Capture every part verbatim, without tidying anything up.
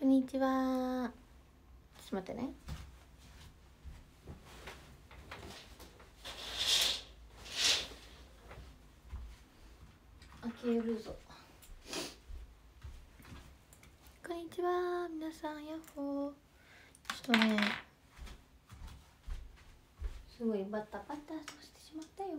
こんにちは。ちょっと待ってね。開けるぞ。こんにちは、皆さん、ヤッホー。ちょっとね、すごいバタバタとしてしまったよ。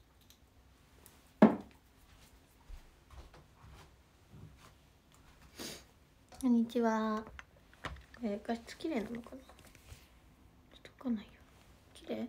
こんにちは。えー、画質綺麗なのかな。ちょっとわかんないよ。綺麗。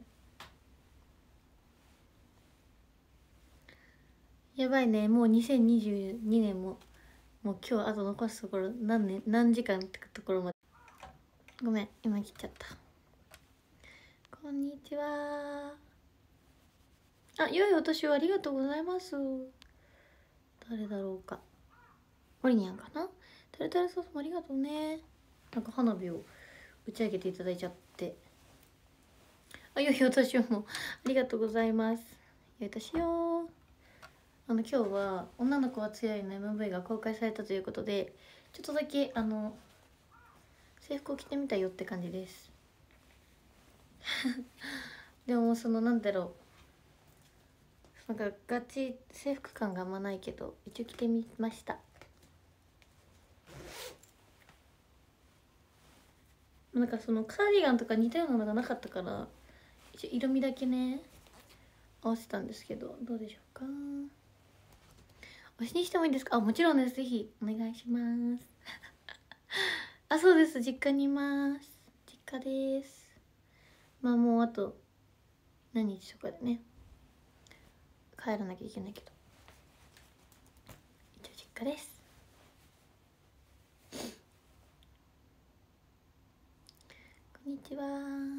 やばいね、もうにせんにじゅうにねんももう今日あと残すところ何年何時間ってところまで。ごめん、今切っちゃった。こんにちは。あ、良いお年をありがとうございます。誰だろうか。オリニャンかな。タルタルソースもありがとうね。なんか花火を打ち上げていただいちゃって。あ、良いお年をもありがとうございます。良いお年を。あの今日は「女の子は強い」の エムブイ が公開されたということで、ちょっとだけあの制服を着てみたよって感じですでもそのなんだろう、なんかガチ制服感があんまないけど一応着てみました。なんかそのカーディガンとか似たようなのがなかったから一応色味だけね合わせたんですけど、どうでしょうか。推しにしてもいいですか。あ、もちろんです。ぜひお願いしますあ、そうです、実家にいます。実家です。まあもうあと何日とかでね帰らなきゃいけないけど、一応実家です。こんにちは。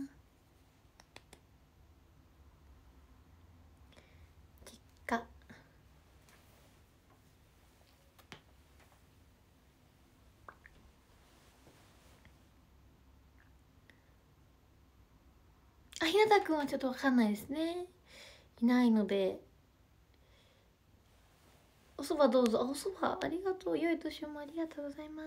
実家。あ、ひなたくんはちょっとわかんないですね、いないので。おそばどうぞ。あ、おそばありがとう。良い年をもありがとうございます。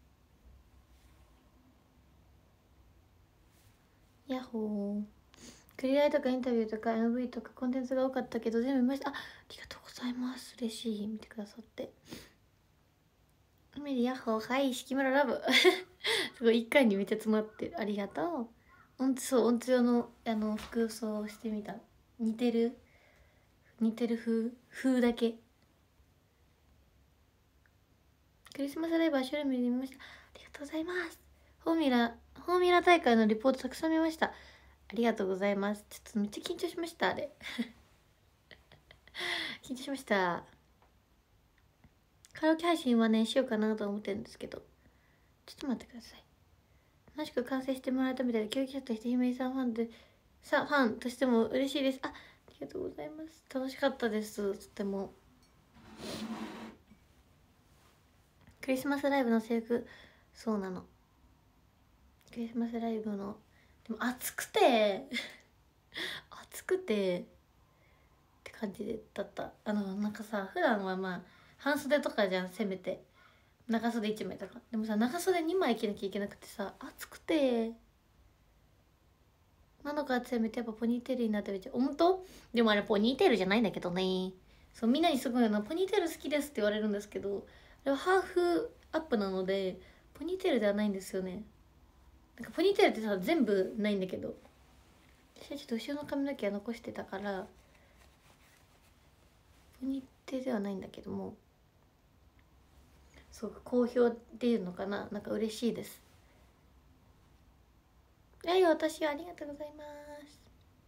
ヤッホー。クリアイとかインタビューとか エムブイ とかコンテンツが多かったけど全部見ました。あ、ありがとうございます。嬉しい、見てくださって。メリヤッホー。はい、敷村ラブすごい一回にめっちゃ詰まってる。ありがとう。音そう音強のあの服装をしてみた。似てる似てる風風だけ。クリスマスライブはシュルミで見ました。ありがとうございます。フォーミュラフォーミュラ大会のリポートたくさん見ました。ありがとうございます。ちょっとめっちゃ緊張しました。あれ緊張しました。カラオケ配信はねしようかなと思ってるんですけど、ちょっと待ってください。楽しく完成してもらえたみたいで、教育者として姫井さんファンでさファンとしても嬉しいです。あ、ありがとうございます。楽しかったです、とても。クリスマスライブの制服、そうなの。クリスマスライブのでも暑くて暑くてって感じでだった。あのなんかさ、普段はまあ半袖とかじゃん、せめて長袖いちまいとか。でもさ、長袖にまい着なきゃいけなくてさ、暑くてなのかせめてやっぱポニーテールになってめっちゃ本当。でもあれポニーテールじゃないんだけどね。そう、みんなにすごいな、ポニーテール好きですって言われるんですけど、あれはハーフアップなのでポニーテールではないんですよね。なんかポニーテールってさ全部ないんだけど、私はちょっと後ろの髪の毛は残してたからポニーテールではないんだけども、そう好評っていうのかな、なんか嬉しいです。はい、私はありがとうございます。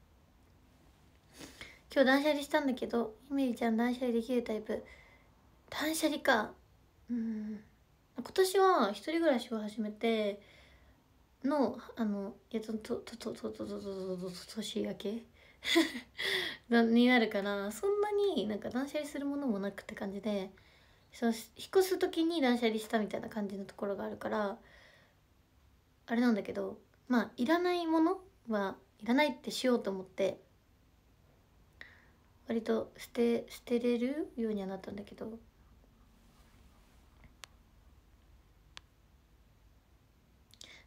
今日断捨離したんだけど、ひめりちゃん断捨離できるタイプ？断捨離か。うん、今年は一人暮らしを始めてのあのやつととととととととと年明けになるから、そんなになんか断捨離するものもなくって感じで、そう引っ越す時に断捨離したみたいな感じのところがあるからあれなんだけど、まあいらないものはいらないってしようと思って割と捨て捨てれるようにはなったんだけど、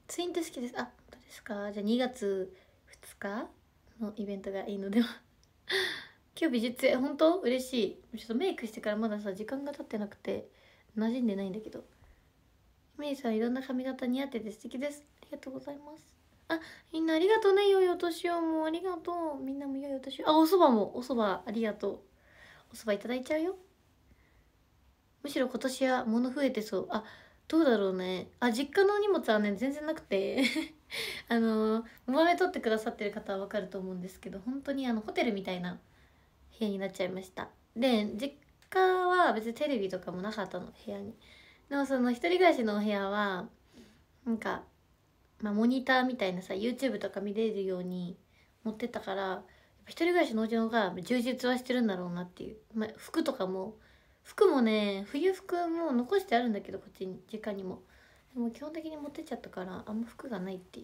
ツインって好きです。あ、本当ですか。じゃあにがつふつかのイベントがいいのでは。今日美術絵、本当嬉しい。ちょっとメイクしてからまださ時間が経ってなくて馴染んでないんだけど、メイさんいろんな髪型似合ってて素敵です。ありがとうございます。あ、みんなありがとうね。良いお年を。もうありがとう。みんなも良いお年を。あ、おそばもおそばありがとう。おそばいただいちゃうよ。むしろ今年は物増えてそう。あ、どうだろうね。あ、実家の荷物はね全然なくてあのお豆取ってくださってる方はわかると思うんですけど、本当にあのホテルみたいな部屋になっちゃいました。で実家は別にテレビとかもなかったの、部屋に。でもその一人暮らしのお部屋はなんか、まあ、モニターみたいなさ YouTube とか見れるように持ってったから、やっぱ一人暮らしのお家の方が充実はしてるんだろうなっていう、まあ、服とかも服もね冬服も残してあるんだけど、こっちに実家にも。でも基本的に持ってっちゃったからあんま服がないっていう。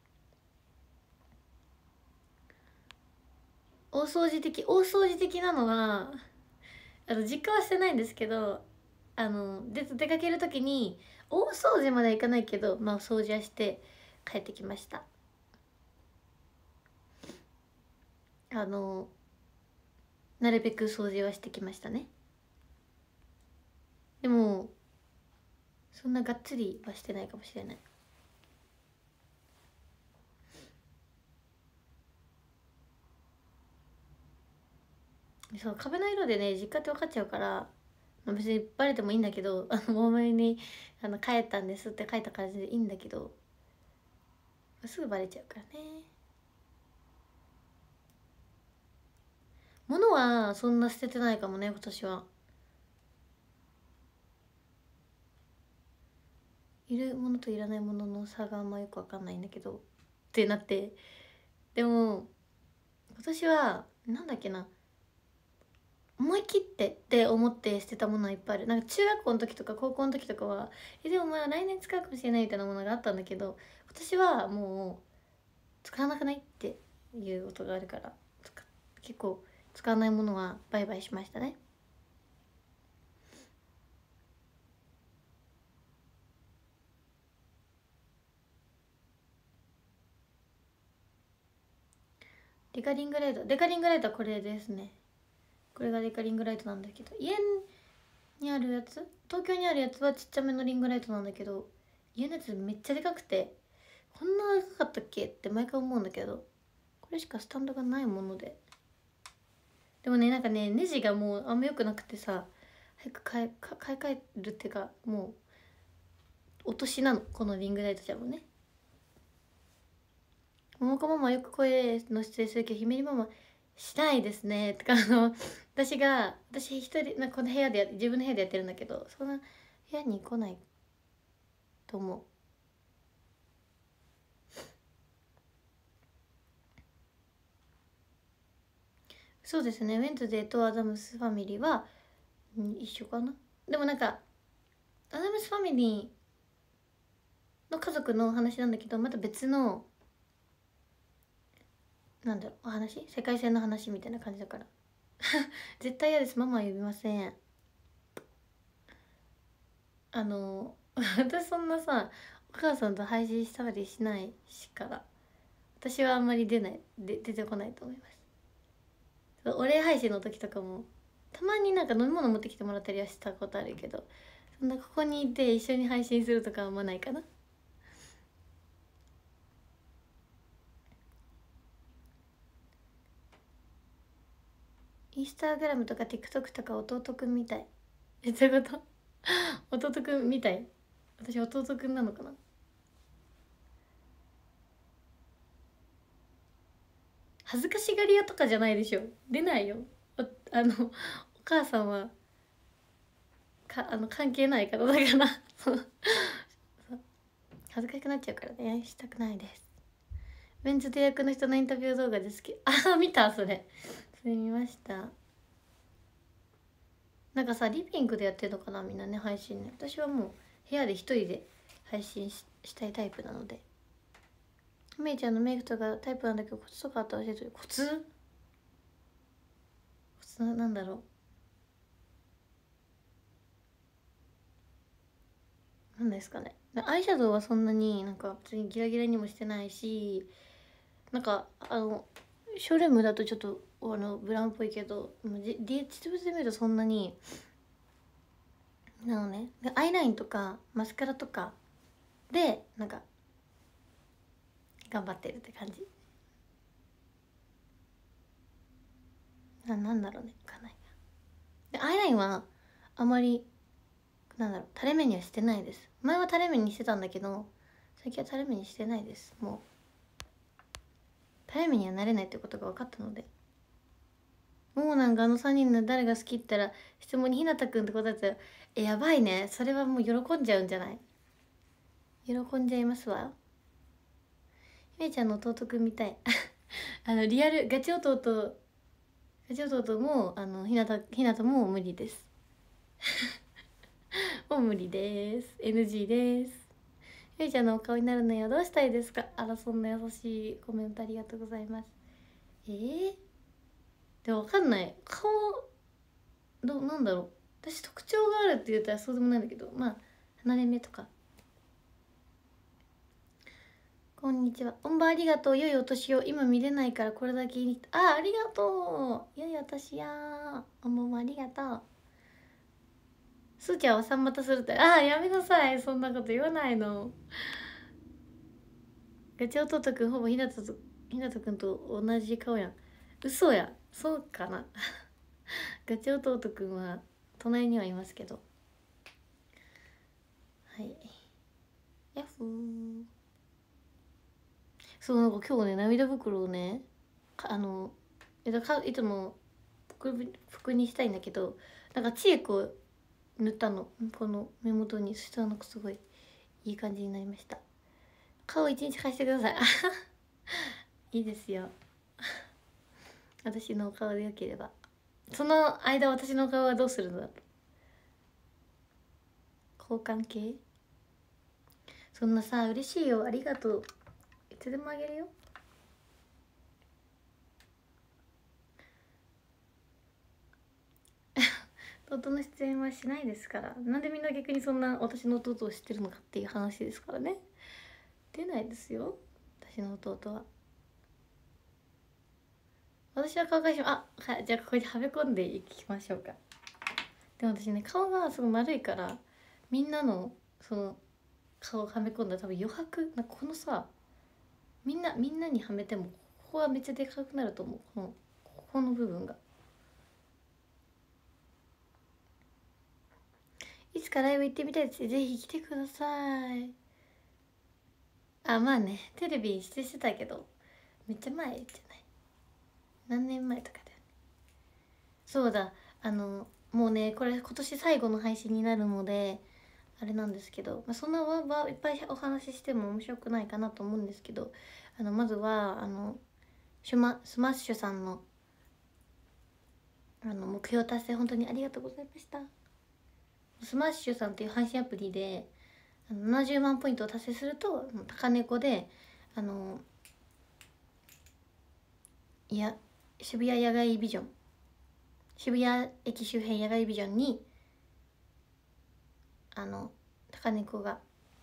大掃除的大掃除的なのはあの実家はしてないんですけど、あので出かける時に大掃除まではいかないけど、まあ掃除はして帰ってきました。あのなるべく掃除はしてきましたね。でもそんながっつりはしてないかもしれない。そう、壁の色でね実家って分かっちゃうから、まあ、別にバレてもいいんだけど、あの多めにあの「帰ったんです」って書いた感じでいいんだけど、すぐバレちゃうからね。物はそんな捨ててないかもね今年は。いるものといらないものの差があんまよく分かんないんだけどってなって。でも今年はなんだっけな、思い切ってって思って捨てたものはいっぱいある。なんか中学校の時とか高校の時とかはえでもまあ来年使うかもしれないみたいなものがあったんだけど、今年はもう使わなくないっていうことがあるから、結構使わないものは売買しましたね。デカリングライトデカリングライトはこれですね。これがデカリングライトなんだけど、家にあるやつ、東京にあるやつはちっちゃめのリングライトなんだけど、家のやつめっちゃでかくて、こんなでかかったっけって毎回思うんだけど、これしかスタンドがないもので。でもねなんかねネジがもうあんま良くなくてさ、早く買い買い替えるっていうか、もう落としなのこのリングライトちゃんもね。桃子ママよく声の出演するけどひめりママしないですねとか、あの私が私一人なんかこの部屋でや自分の部屋でやってるんだけど、そんな部屋に来ないと思う。そうですね、ウェンズデーとアダムスファミリーは、うん、一緒かな。でもなんかアダムスファミリーの家族の話なんだけど、また別のなんだろうお話、世界線の話みたいな感じだから絶対嫌です。ママは呼びません。あの私そんなさお母さんと配信したりしないしから、私はあんまり出ないで出てこないと思います。お礼配信の時とかもたまになんか飲み物持ってきてもらったりはしたことあるけど、そんなここにいて一緒に配信するとかはあんまないかな。インスタグラムとか TikTok とか弟くんみたい。え、どういうこと弟くんみたい。私弟くんなのかな。恥ずかしがり屋とかじゃないでしょ、出ないよ。おあのお母さんはかあの関係ない方だからそう恥ずかしくなっちゃうからね、したくないです。メンズと役の人のインタビュー動画で好き。あ、見たそれそれ見ました。なんかさリビングでやってるのかなみんなね配信ね。私はもう部屋で一人で配信 し, したいタイプなので。めいちゃんのメイクとかタイプなんだけどコツとかあったら教えて。コツコツなんだろなんですかね、アイシャドウはそんなになんか別にギラギラにもしてないし、なんかあのショールームだとちょっとあのブラウンっぽいけど、実物で見るとそんなになのね。でアイラインとかマスカラとかでなんか頑張ってるって感じな。なんだろうね、わかんない。でアイラインはあまりなんだろう、垂れ目にはしてないです。前は垂れ目にしてたんだけど最近は垂れ目にしてないです。もう垂れ目にはなれないってことが分かったので。もうなんかあのさんにんの誰が好きって言ったら質問にひなたくんって答えたら、えやばいね、それはもう喜んじゃうんじゃない？喜んじゃいますわ。ひめちゃんの弟くんみたいあのリアルガチ弟ガチ弟もあのひなたひなたも無理ですもう無理です。 エヌジー です。ひめちゃんのお顔になるのよ、どうしたいですか？あら、そんな優しいコメントありがとうございます。えー、でも分かんない、顔どなんだろう、私特徴があるって言ったらそうでもないんだけど、まあ離れ目とか。こんにちは、おんばありがとう、良いお年を。今見れないからこれだけ言い、あありがとう、良いお年や。おんばもありがとう。すーちゃんはさん股するって、ああやめなさい、そんなこと言わないの。ガチ弟くんほぼひなたとひなたくんと同じ顔やん。嘘や、そうかなガチ弟くんは隣にはいますけど。はい、ヤッフー。そう、なんか今日ね涙袋をねあのいつも服服にしたいんだけど、なんかチークを塗ったの、この目元に。そしたらなんかすごいいい感じになりました。顔一日貸してくださいいいですよ私のお顔でよければ。その間私の顔はどうするのだろう。交換系。そんなさ、嬉しいよ、ありがとう。いつでもあげるよ弟の出演はしないですから。なんでみんな逆にそんな私の弟を知ってるのかっていう話ですからね。出ないですよ私の弟は。私は顔がしあ、はい、じゃあここではめ込んでいきましょうか。でも私ね、顔がすごい丸いからみんなのその顔をはめ込んだら多分余白な、このさ、みんなみんなにはめてもここはめっちゃでかくなると思う。このここの部分が。いつかライブ行ってみたいです。ぜひ来てください。あ、まあね、テレビ出演してたけどめっちゃ前じゃない、何年前とかだよね。そうだ、あのもうねこれ今年最後の配信になるのであれなんですけど、まあ、そんなわわいっぱいお話ししても面白くないかなと思うんですけど、あのまずはあのシュマスマッシュさんのあの目標達成本当にありがとうございました。スマッシュさんっていう配信アプリであのななじゅうまんポイントを達成すると高猫であのいや渋谷野外ビジョン渋谷駅周辺野外ビジョンにあの高猫が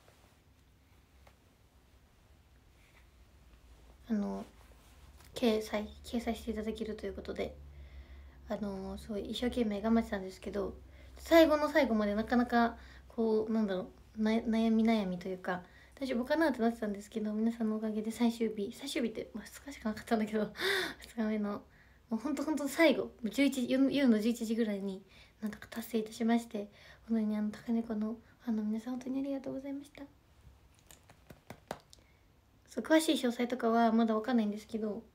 あの掲載掲載していただけるということで、あのすごい一生懸命頑張ってたんですけど、最後の最後までなかなかこうなんだろうな悩み悩みというか大丈夫かなってなってたんですけど、皆さんのおかげで最終日最終日って、まあ、ふつかしかなかったんだけどふつかめのもうほんとほんと最後じゅういち夜夜のじゅういちじぐらいになんとか達成いたしまして、本当にあの高猫のファンの皆さん本当にありがとうございました。そう詳しい詳細とかはまだわかんないんですけど、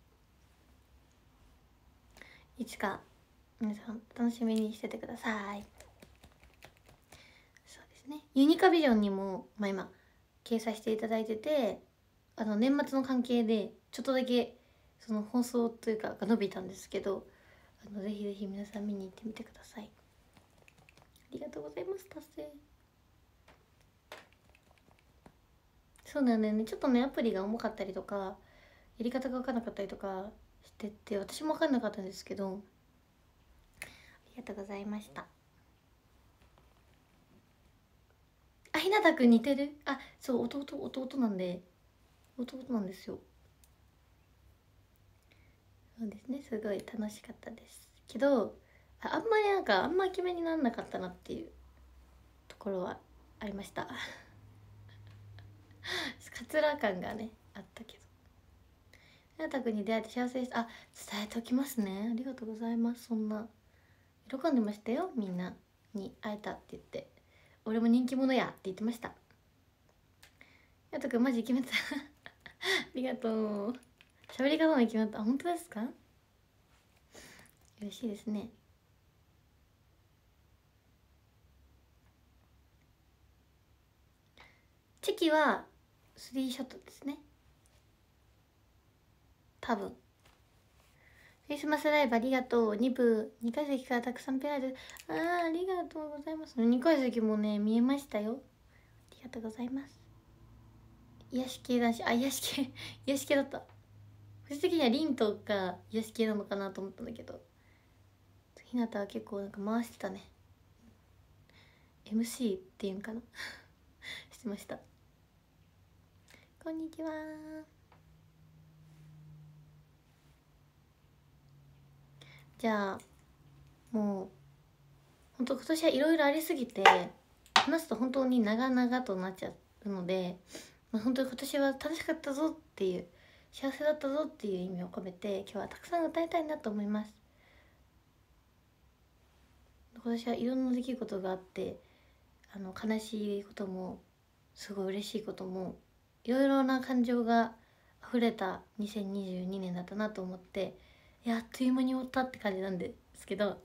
いつか皆さん楽しみにしててください。そうですね、ユニカビジョンにも、まあ、今掲載していただいてて、あの年末の関係でちょっとだけその放送というかが伸びたんですけど、あのぜひぜひ皆さん見に行ってみてください。ありがとうございます。達成。そうなんだよね、ちょっとねアプリが重かったりとかやり方が分かんなかったりとかしてて、私も分かんなかったんですけど、ありがとうございました。 あ、ひなたくん似てる。あ、そう弟弟なんで弟なんですよ。そうですね、すごい楽しかったですけど、ああんまりなんかあんまイケメンにならなかったなっていうところはありましたカツラ感がねあったけど、ひなたくんに出会えて幸せです。あ、伝えておきますね。ありがとうございます。そんな喜んでましたよ、みんなに会えたって言って。俺も人気者やって言ってました。やとくんマジイケメンだありがとう。喋り方もイケメンだ。本当ですか？嬉しいですね。チェキはスリーショットですね、多分。クリスマスライブありがとう。に部にかい席からたくさんペアで、あーありがとうございます。にかい席もね見えましたよ。ありがとうございます。癒し系だし、あ、癒し系癒し系だった。個人的にはリンとか癒し系なのかなと思ったんだけど、ひなたは結構なんか回してたね。 エムシー っていうんかなしてました。こんにちは。じゃあもう本当今年はいろいろありすぎて話すと本当に長々となっちゃうので、まあ、本当に今年は楽しかったぞっていう、幸せだったぞっていう意味を込めて今日はたくさん歌いたいなと思います。今年はいろんな出来事があって、あの悲しいこともすごい嬉しいこともいろいろな感情が溢れたにせんにじゅうにねんだったなと思って、いやあっという間に終わったって感じなんですけど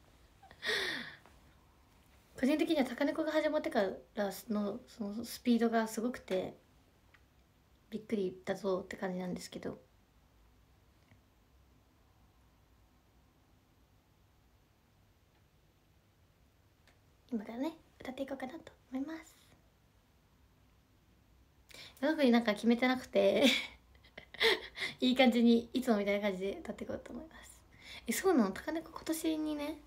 個人的には高猫が始まってからのそのスピードがすごくてびっくりだぞって感じなんですけど、今からね歌っていこうかなと思います。特になんか決めてなくていい感じにいつもみたいな感じで歌っていこうと思います。え、そうなの？高猫今年にね、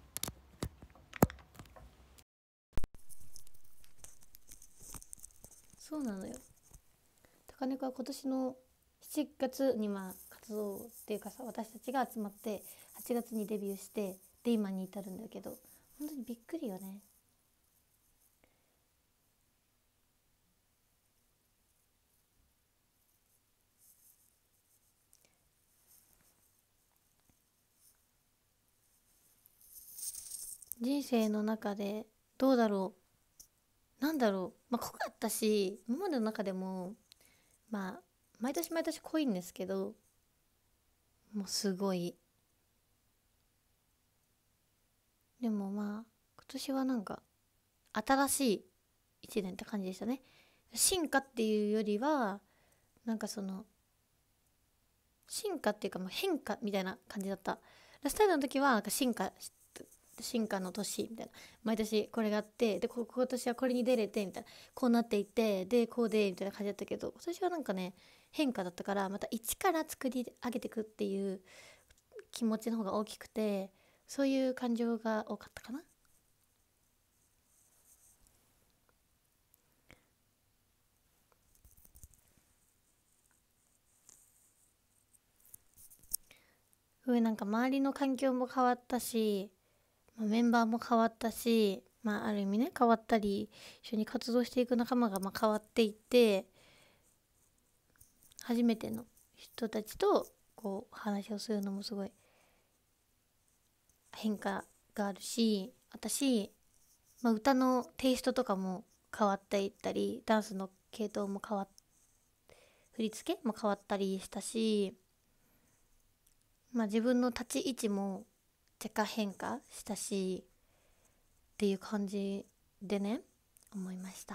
そうなのよ。高猫は今年のしちがつにまあ活動っていうかさ、私たちが集まってはちがつにデビューしてで今に至るんだけど、本当にびっくりよね。人生の中でどうだろう、なんだろう、まあ濃かったし今までの中でもまあ毎年毎年濃いんですけど、もうすごい、でもまあ今年はなんか新しい一年って感じでしたね。進化っていうよりはなんかその進化っていうかもう変化みたいな感じだった。ラスタイルの時はなんか進化進化の年みたいな、毎年これがあってでこ今年はこれに出れてみたいな、こうなっていってでこうでみたいな感じだったけど、今年はなんかね変化だったからまた一から作り上げていくっていう気持ちの方が大きくて、そういう感情が多かったかな。上なんか周りの環境も変わったし、まあ、メンバーも変わったし、まあ、ある意味ね変わったり一緒に活動していく仲間がまあ変わっていって、初めての人たちとこう話をするのもすごい変化があるし、私、まあ、歌のテイストとかも変わっていったりダンスの系統も変わっ振り付けも変わったりしたし、まあ、自分の立ち位置も若干変化したしっていう感じでね思いました。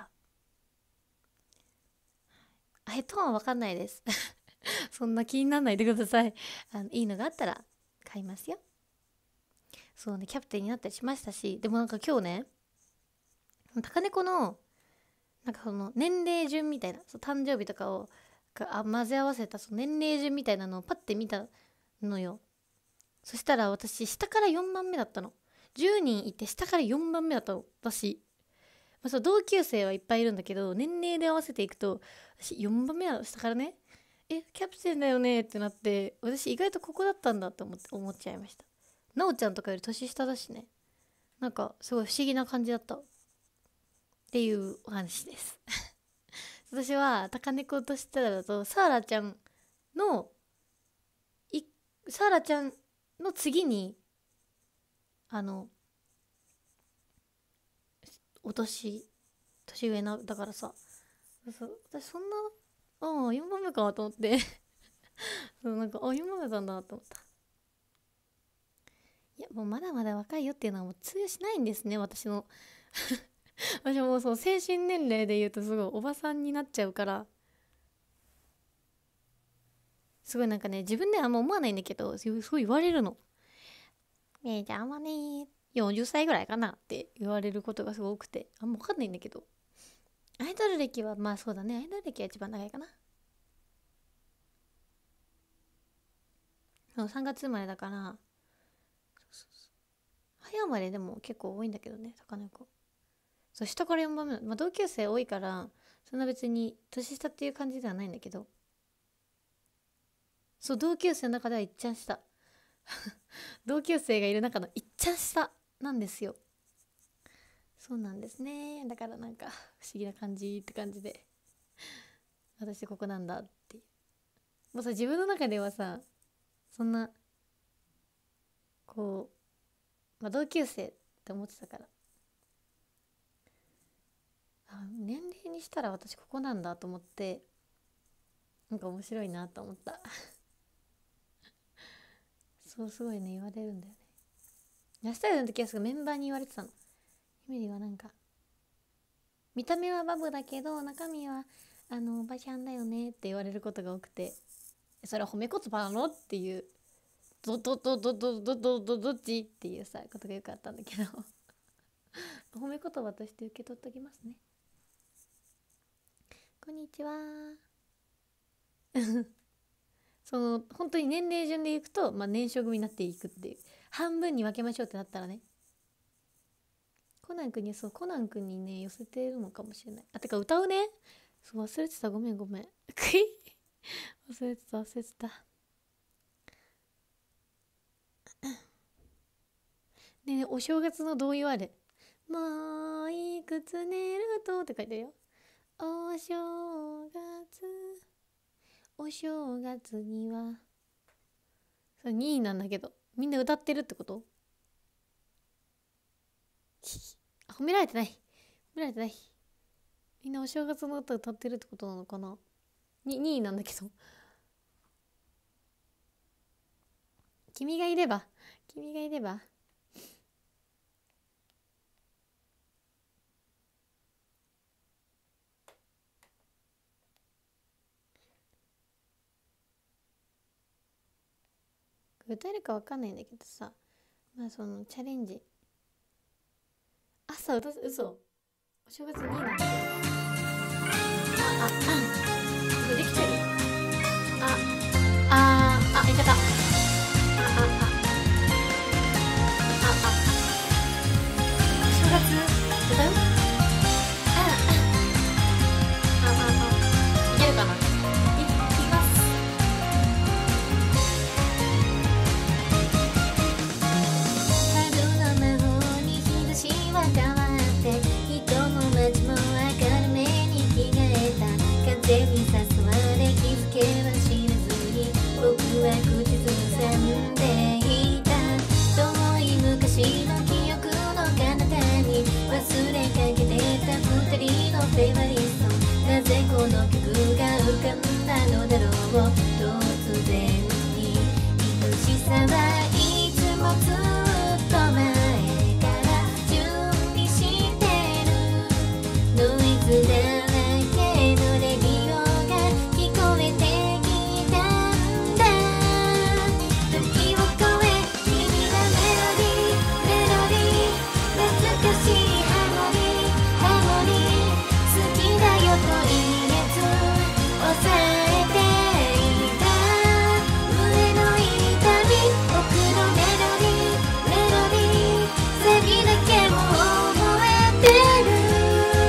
あえとは分かんないですそんな気にならないでください。あのいいのがあったら買いますよ。そうね、キャプテンになったりしましたし、でもなんか今日ね高猫のなんかその年齢順みたいな、そう誕生日とかをあ混ぜ合わせたその年齢順みたいなのをパッて見たのよ。そしたら私下からよんばんめだったの。じゅうにんいて下からよんばんめだったの私。 あ、そう同級生はいっぱいいるんだけど、年齢で合わせていくと私よんばんめは下からね、えキャプテンだよねってなって、私意外とここだったんだって思って思っちゃいました。なおちゃんとかより年下だしね、なんかすごい不思議な感じだったっていうお話です私は高猫としてだとサーラちゃんのいサーラちゃんの次にあのお年年上なだからさ、そう私そんなああよんばんめかと思ってそうなんかあよんばんめなんだと思った。いやもうまだまだ若いよっていうのはもう通用しないんですね、私の私もそう精神年齢で言うとすごいおばさんになっちゃうから、すごいなんかね自分ではあんま思わないんだけど、そうそう言われるの。えー、じゃああんまねよんじゅっさいぐらいかなって言われることがすごい多くて、あんま分かんないんだけど、アイドル歴はまあそうだね、アイドル歴は一番長いかな。さんがつ生まれだから、早生まれでも結構多いんだけどね、高猫。そう下からよんばんめ、まあ、同級生多いからそんな別に年下っていう感じではないんだけど、そう同級生の中ではいっちゃん下同級生がいる中のいっちゃん下なんですよ。そうなんですね。だからなんか不思議な感じって感じで、私ここなんだって。もうさ自分の中ではさそんなこう、まあ、同級生って思ってたから、あ年齢にしたら私ここなんだと思って、なんか面白いなと思ったそうすごいね言われるんだよね。ラスタイルの時はすごいメンバーに言われてたの。エミリーはなんか見た目はバブだけど中身はあのおばちゃんだよねって言われることが多くて、それは褒め言葉なのっていうどどどどどどどどどっちっていうさことがよくあったんだけど褒め言葉として受け取っておきますね。こんにちはその本当に年齢順でいくと、まあ、年少組になっていくっていう、半分に分けましょうってなったらね、コナン君にそうコナン君にね寄せてるのかもしれない。あてか歌うね、そう忘れてた、ごめんごめん忘れてた忘れてたねえねえお正月の童謡あれ、もういくつ寝るとって書いてるよ。お正月お正月にはそれにいなんだけど、みんな歌ってるってこと？褒められてない褒められてない。みんなお正月の歌歌ってるってことなのかな。ににいなんだけど君がいれば君がいれば歌えるか分かんないんだけどさ、まあそのチャレンジ朝歌う、嘘お正月にいなんだけど、あああできてる、あああ言い方、あああああお正月歌う、あああああいけるかな、いいきます。春の魔法に日差しは変わって人も街も明るめに着替えた、風に誘われ気づけは知らずに僕は口ずさんでいた。遠い昔の記憶の彼方に忘れかけてた二人のフェイバリスト、なぜこの曲が浮かんだのだろう。突然に愛しさはいつもずっと前から準備してる。ノイズだらけのレディオが聞こえてきたんだ。時を超え君がメロディーメロディー懐かしいハモリーハモリー好きだよと言えず抑えていた胸の痛み、僕のメロディーメロディーサビだけを覚えてる。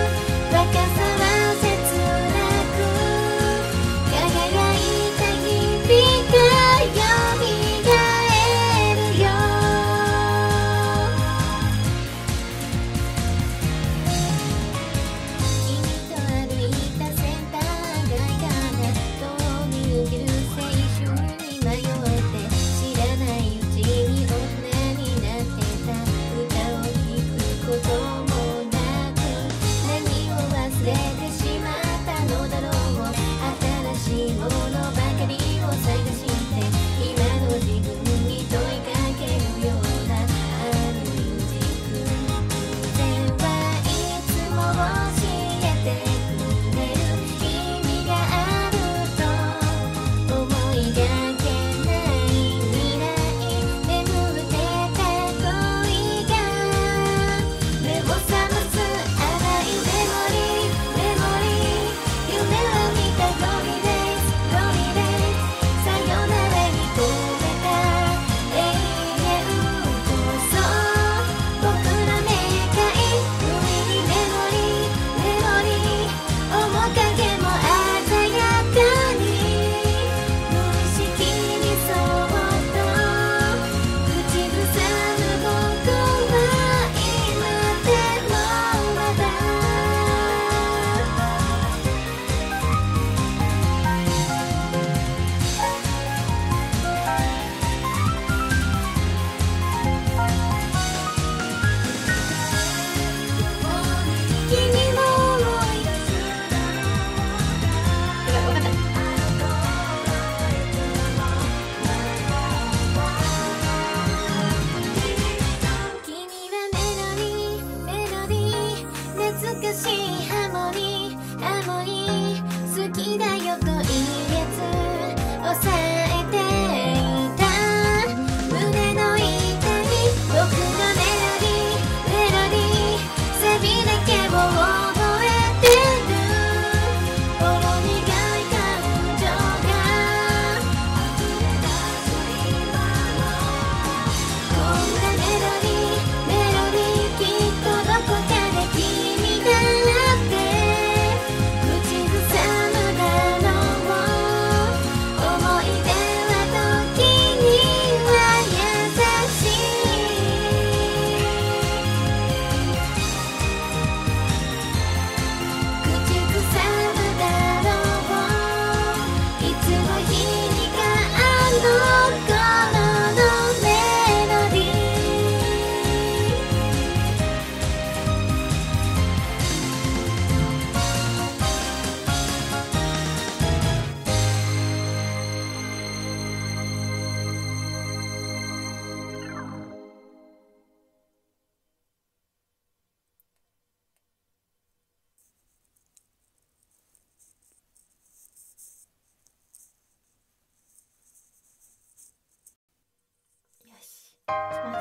ます。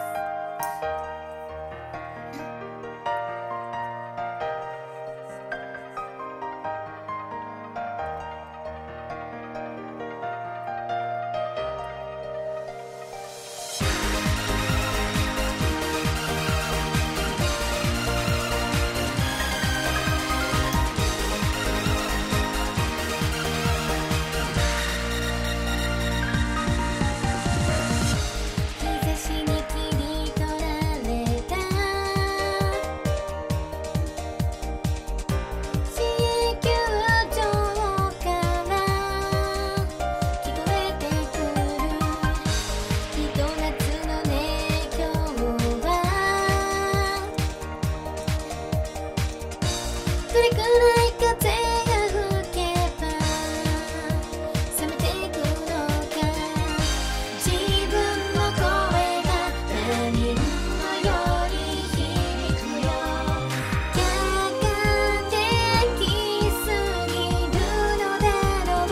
どれくらい風が吹けば冷めてくのか、自分の声が他人のように響くよ。客観的すぎるのだろう。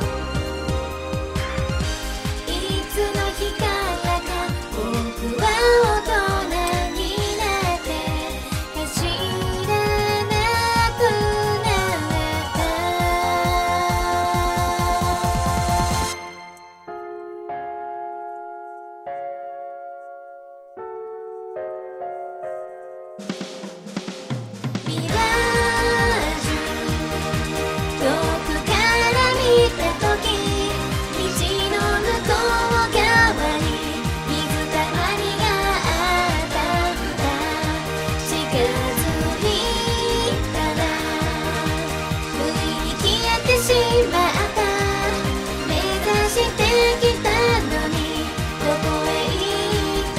いつの日からか僕は大人になって走らなくなった。ミラージュ遠くから見たとき、道の向こう側に水たまりがあったんだ。近づいたら不意に消えてしまった。目指してきたのにどこへ行った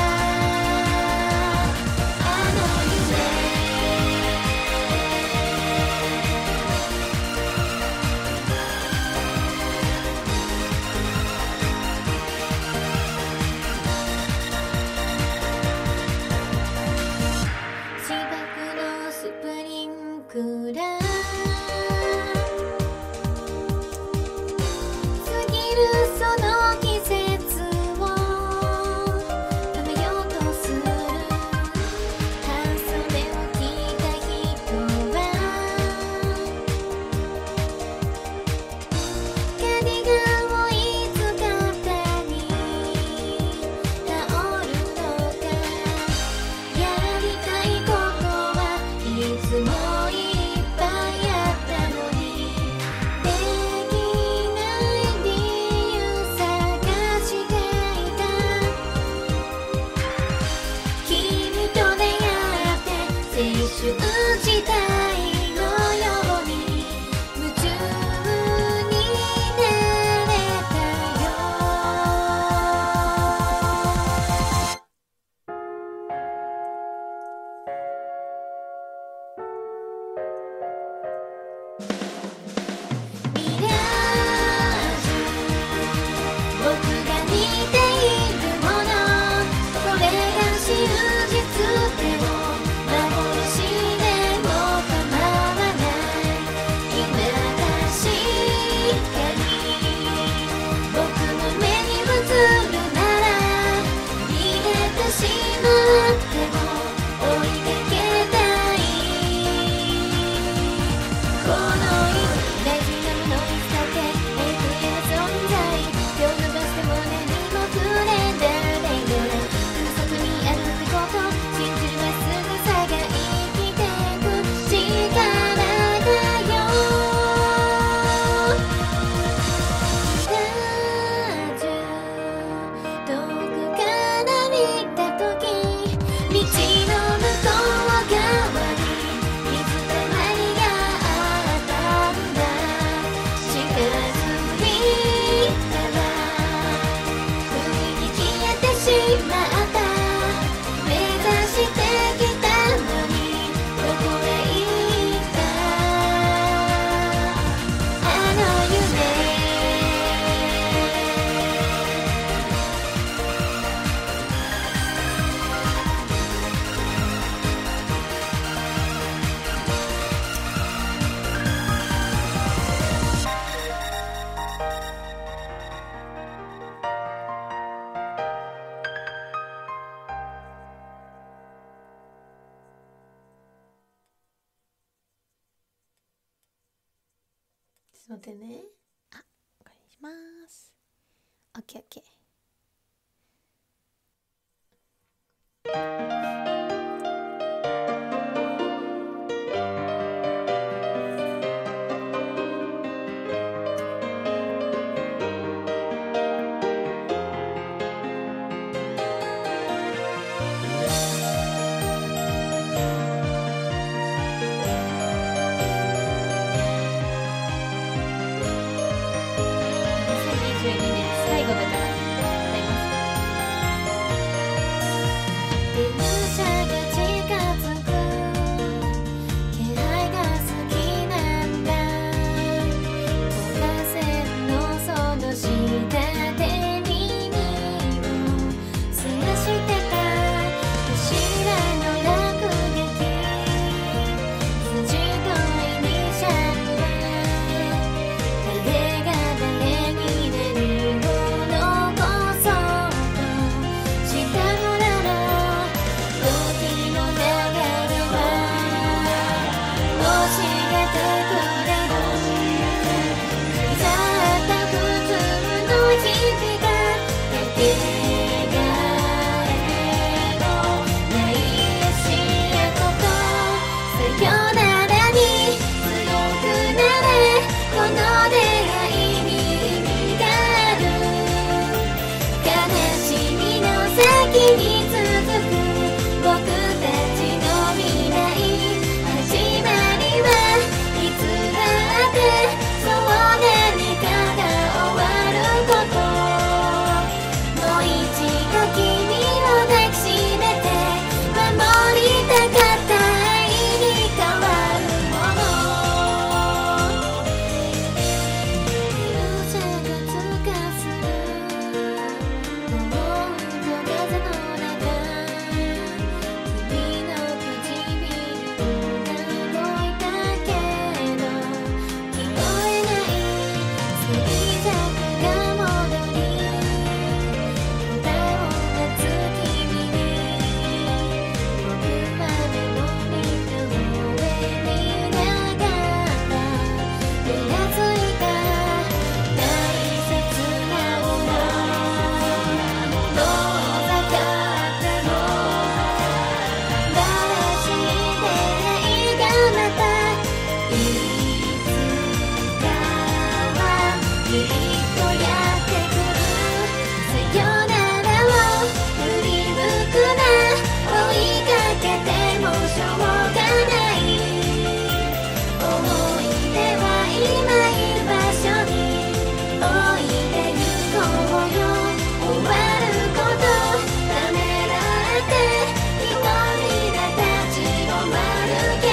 あの夢。芝生のスプリンクラーちょっと待ってね。あ、これにします。オッケーオッケー。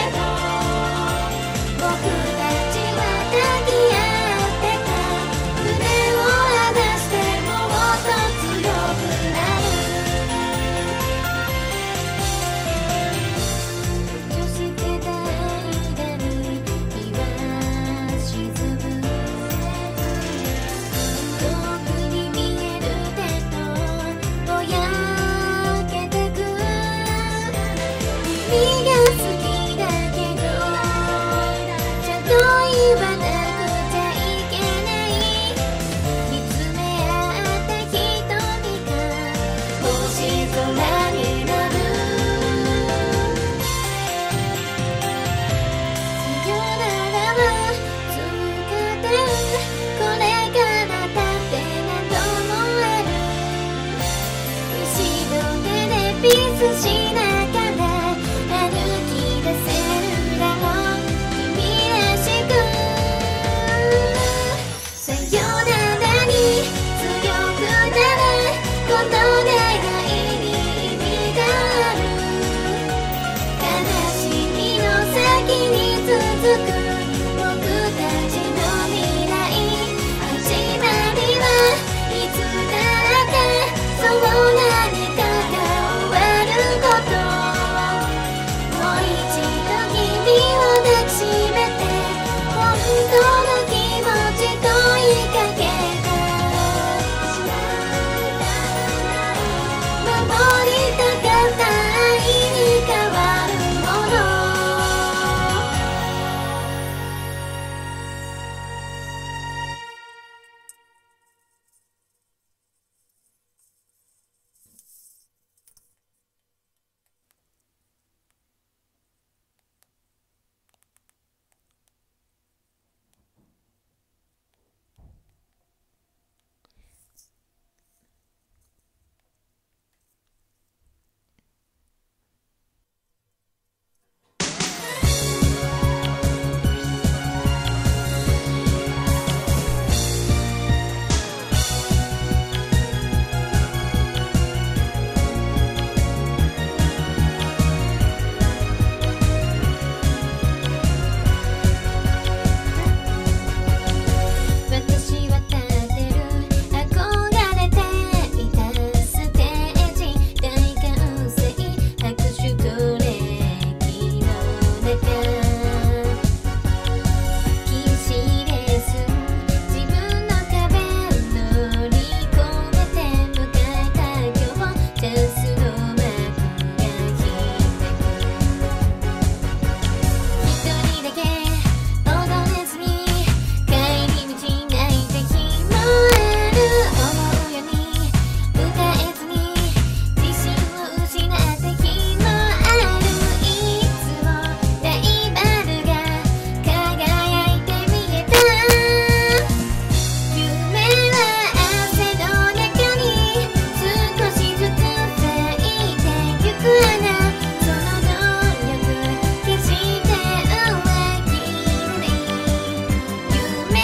「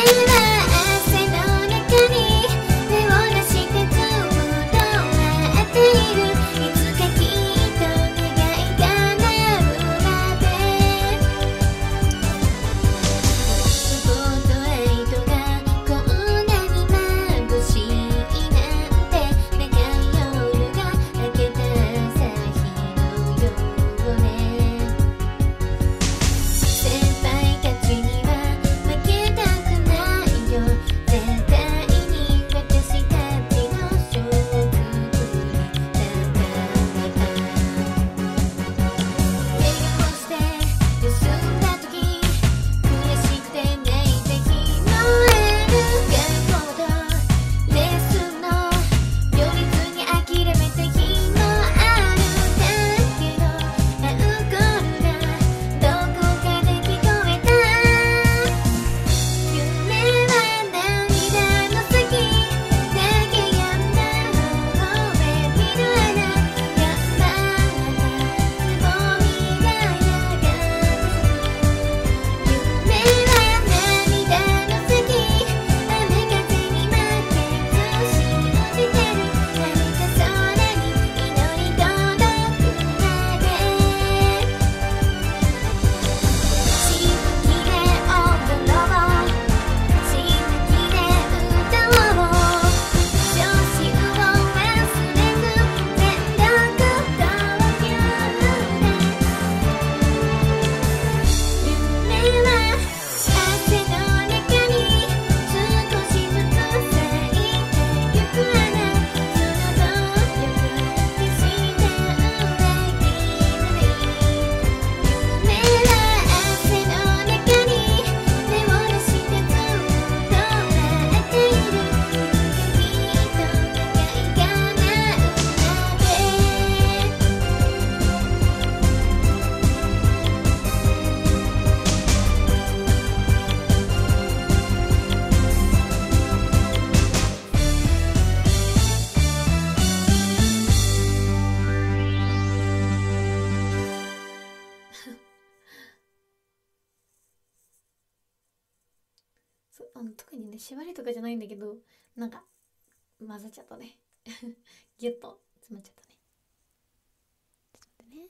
あの特にね縛りとかじゃないんだけど、なんか混ざっちゃったねギュッと詰まっちゃったね。ちょっと待ってね。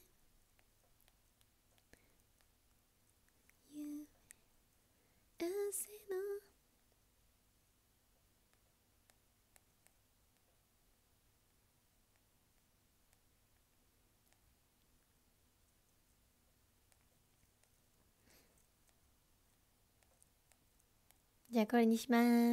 夕汗のじゃあこれにします。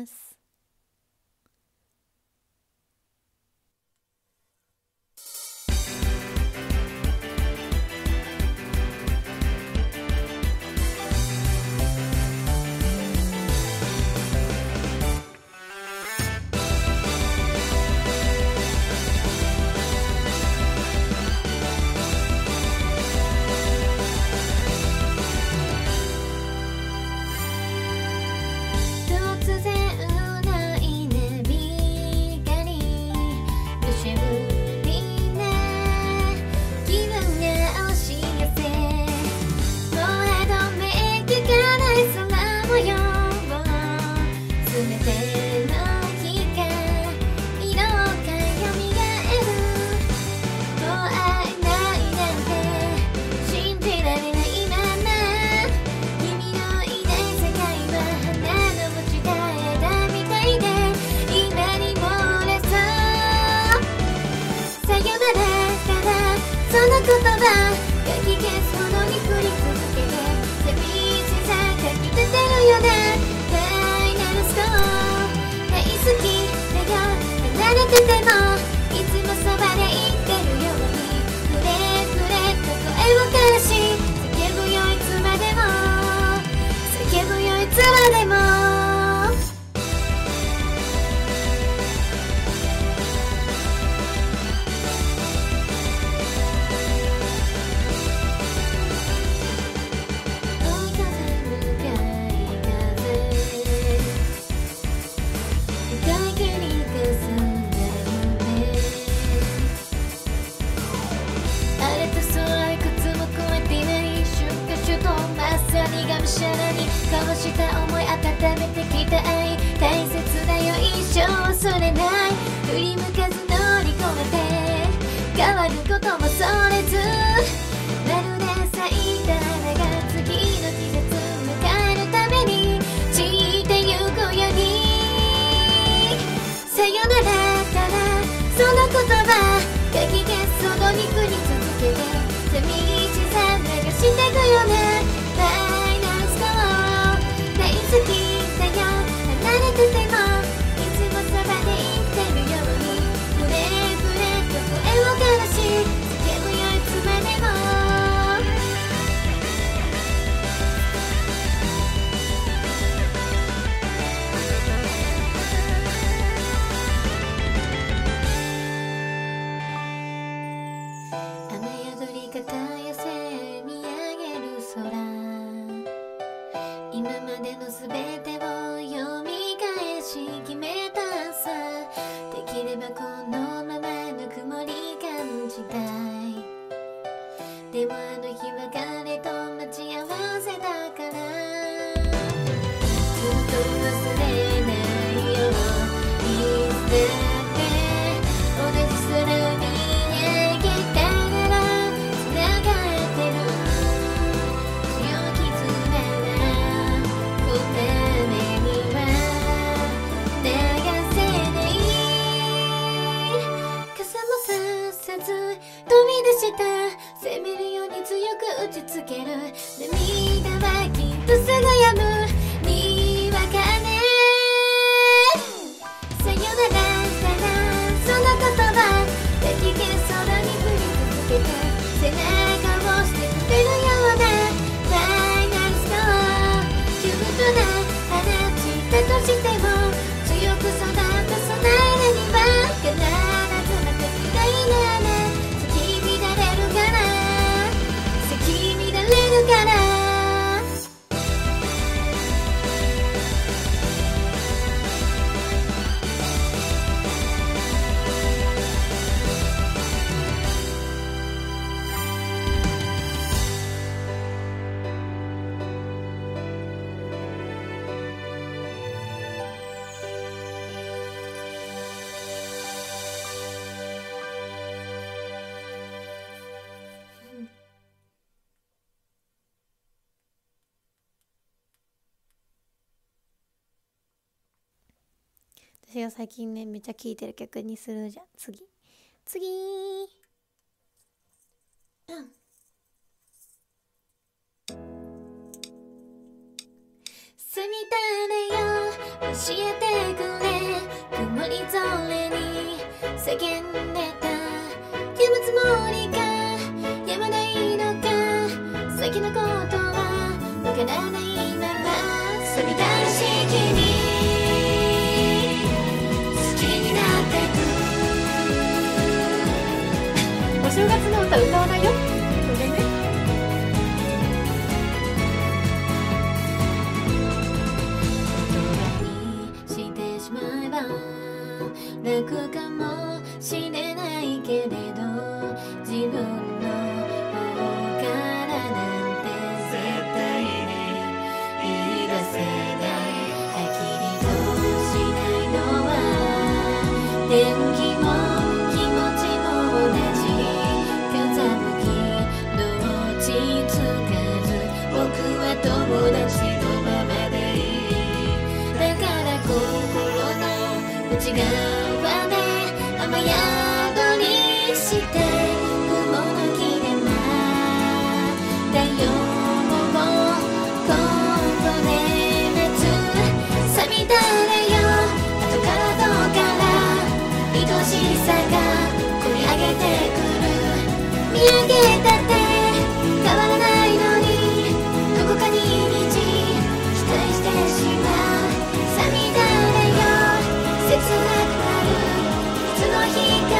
ファイナルストーンることもそれず、まるで咲いた花が次の季節迎えるために散ってゆくように、さよならからその言葉かき消すほどに降り続けて、寂しさ流してくようなファイナルスコア、大好きだよ離れててもいつもそばで言ってるように、フレフレと声を枯らし叫ぶよいつまでも。雨宿り肩寄せ見上げる空、今までのすべてを読み返し決めたさ、できればこのままぬくもり感じたい。でもあの日は彼と待ち合わせたから、ずっと忘れないよいつだって同じ空を見上げたなら繋がってる強き絆が二目には流せない。傘もささず飛び出した、責めるように強く打ちつける涙はきっとすぐ止むにわかね。さよならからその言葉抱き消すほどに降り続けて、背中を押してくれるようなファイナルスコア、キュートな放ちたとしても強く育ったその間には必ずまた未来の穴咲き乱れるから咲き乱れるから。私が最近ねめっちゃ聴いてる曲にするじゃん。次次うん住みたれよ教えてくれ、曇り空に叫んでたやむつもりかやまないのか、先のことはわからないまま飛び出し君お正月の歌歌わないよ。ごめんね。言葉にしてしまえば楽かもしれないけれど、自分の方からなんて絶対に言い出せない。はっきりとしないのは電気も気持ちも同じ、友達のままでいい。だから心の内側で雨宿りして雲の切れ間だよ。もうここで待つさみだれよ、後から後から愛しさが込み上げてくる。見上げたって変わらないのにどこかに虹期待してしまう。さみだれよ切なくなるいつの日か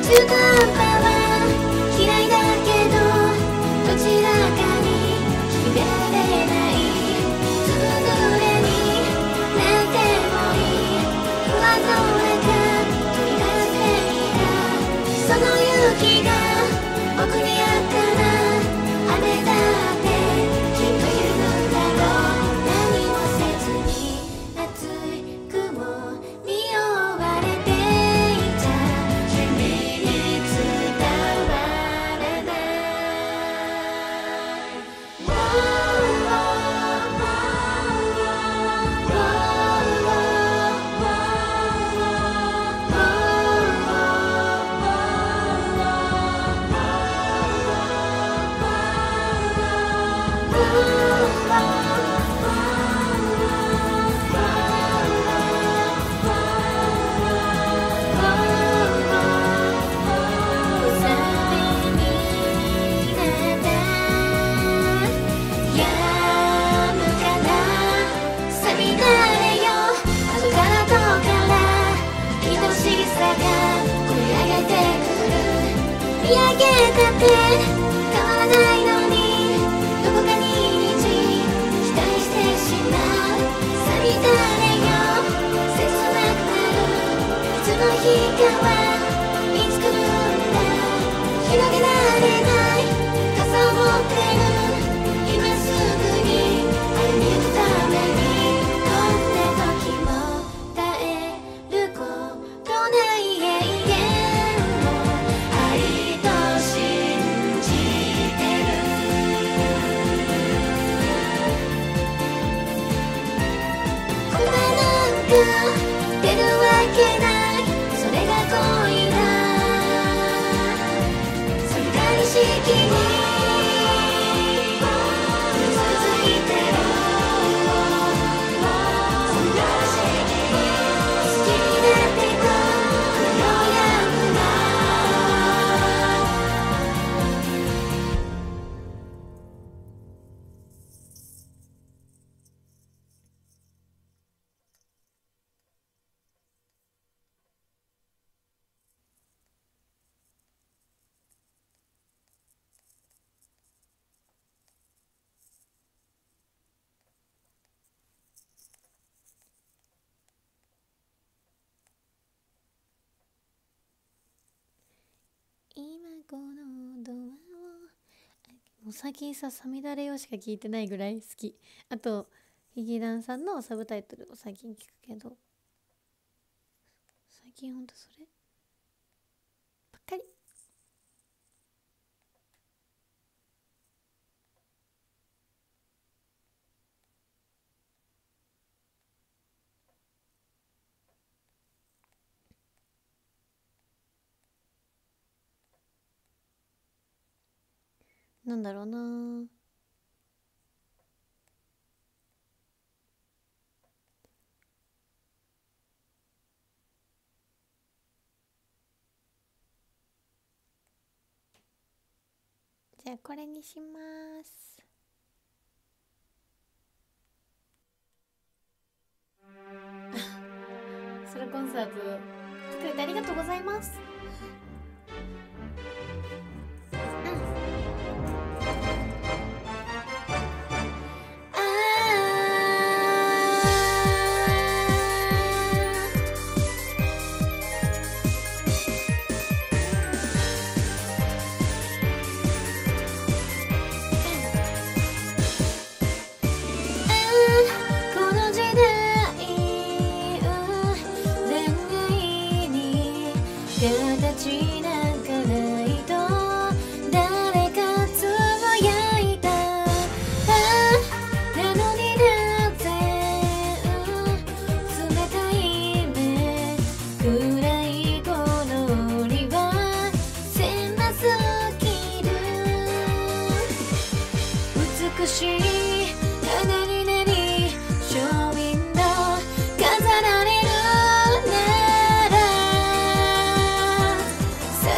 中途半端は嫌いだけどどちらかに決められないずぶ濡れになってもいい不安の中取り返してきたその勇気が僕にあったら雨だってきっと緩むだろう何もせずに熱い雲に覆われていた君に伝わらない見上げたって変わらないのにどこかに虹期待してしまうさみだれよ切なくなるいつの日かはいつ来るんだ広げられない傘を持ってる今すぐに歩みゆくためにどんな時も耐えることない永遠出るわけないそれが恋だそれが意識に傷ついてるそれが意識に好きになってたようやくな今このドアをもう最近ささみだれよしか聞いてないぐらい好きあとヒゲダンさんのサブタイトルを最近聞くけど最近ほんとそればっかりなんだろうなじゃあこれにしますソロコンサート来てくれてありがとうございますさ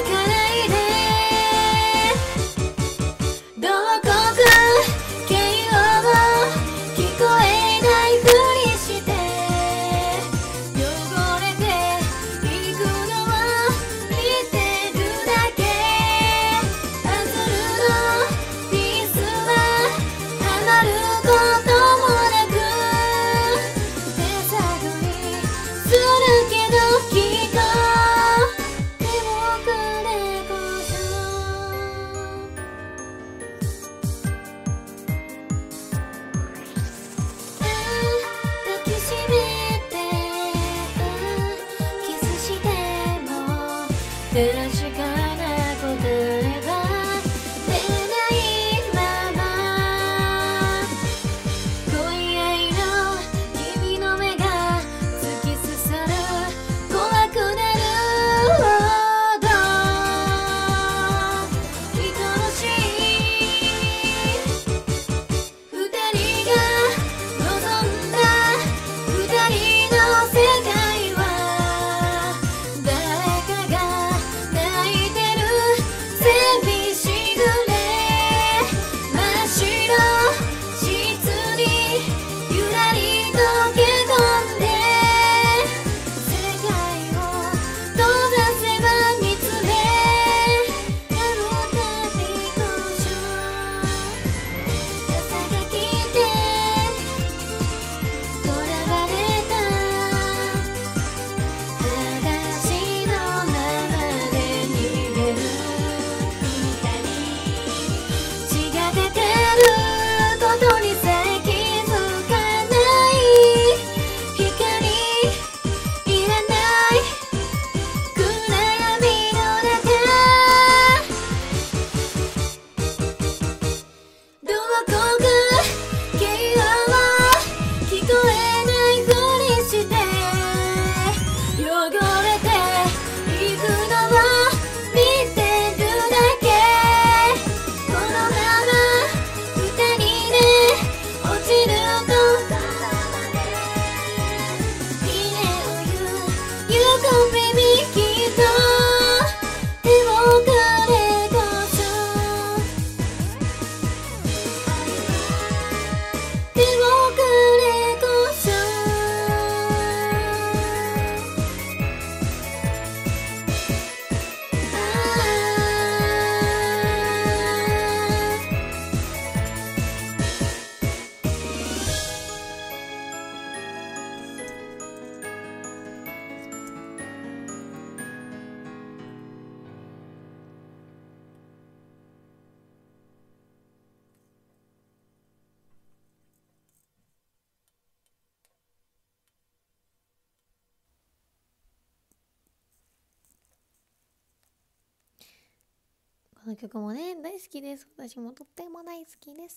この曲もね大好きです。私もとっても大好きです。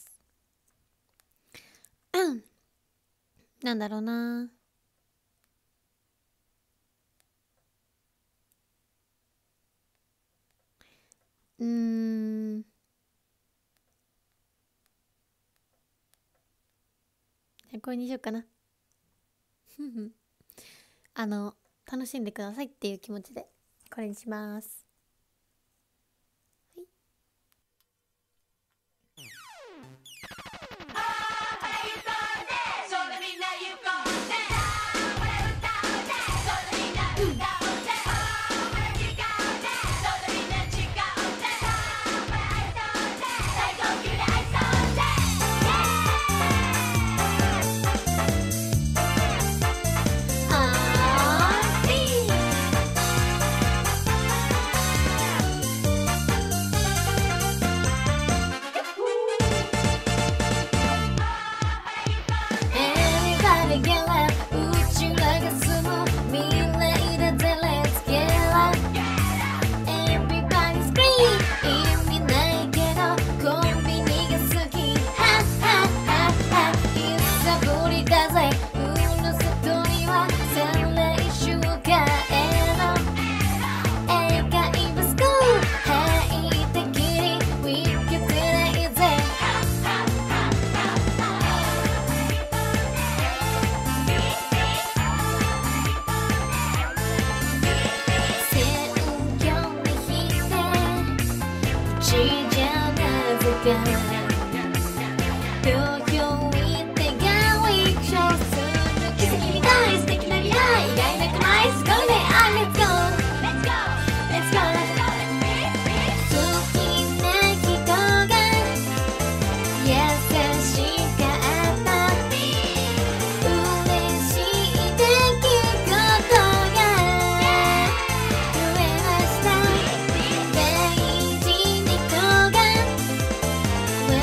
なんだろうな、うーんこれにしようかなあの楽しんでくださいっていう気持ちでこれにします。 When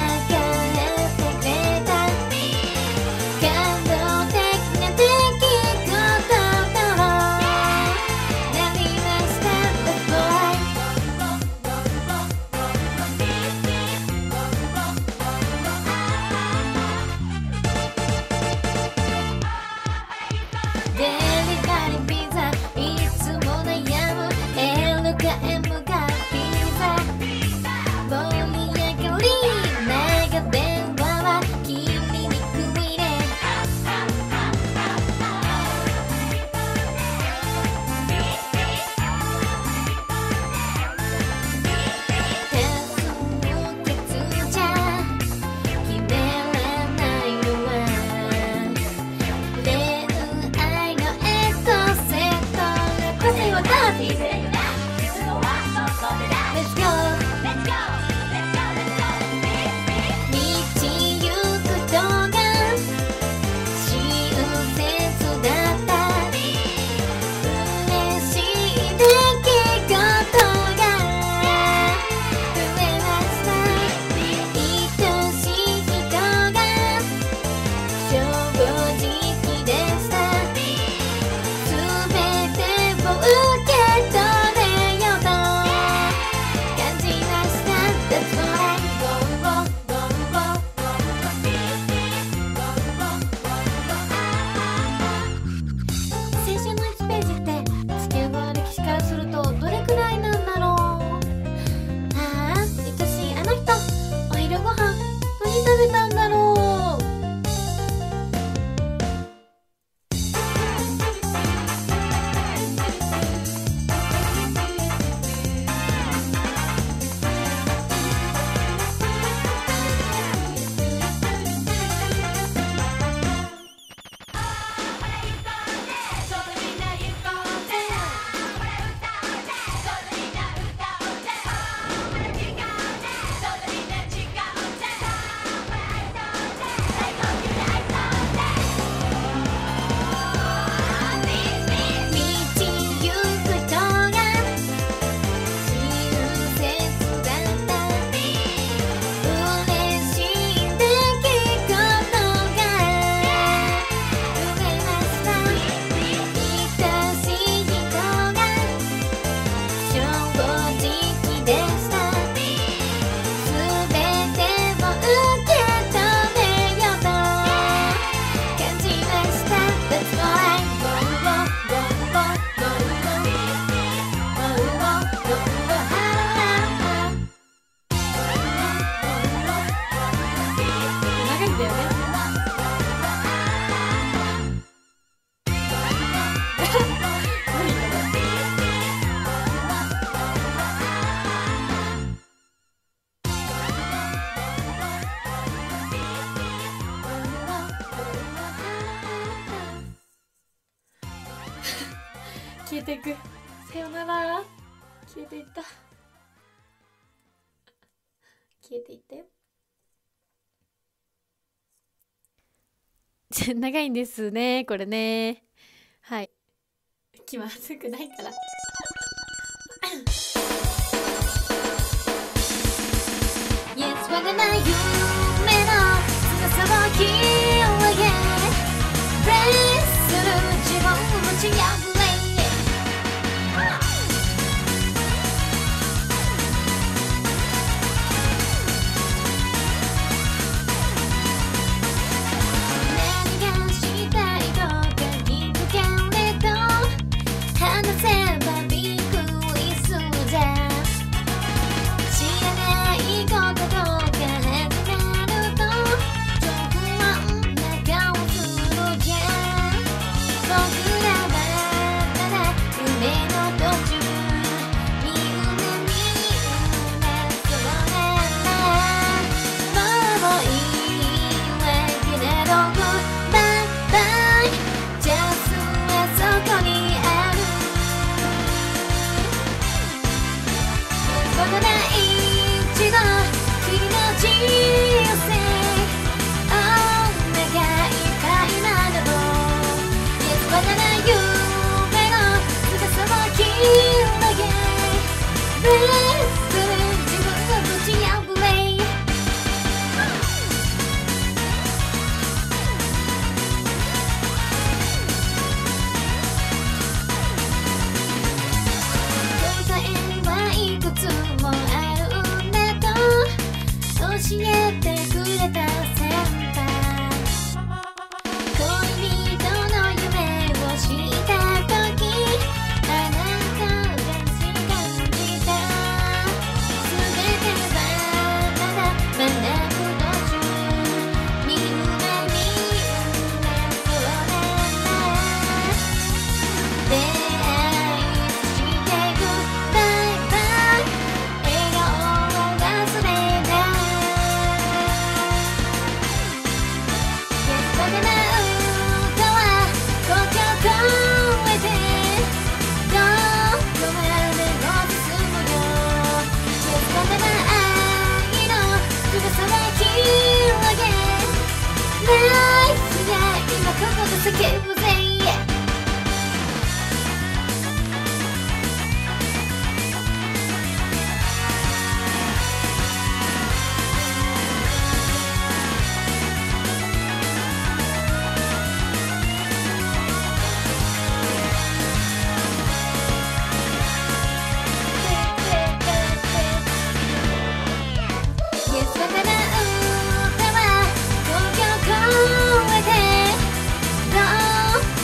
でした。すべてを受け止めようと感じました。 That's why Go go go go go go go go go 長いんだよね。消えていく。さよなら。消えていった。消えていったよ。長いんですねこれね。はい、気まずくないからYes わがな夢の翼を広げ Break する自分を持ち破れ教えてくれた先輩恋人の夢を知った時あなたが感じた全てはまだ学ぶ途中みんなみんなそうなんだ出会いしてくバイバイ笑顔を忘れないバカな歌は故郷越えてどこまでも進むよバカな愛の翼は広げライフが今ここで叫ぶぜ「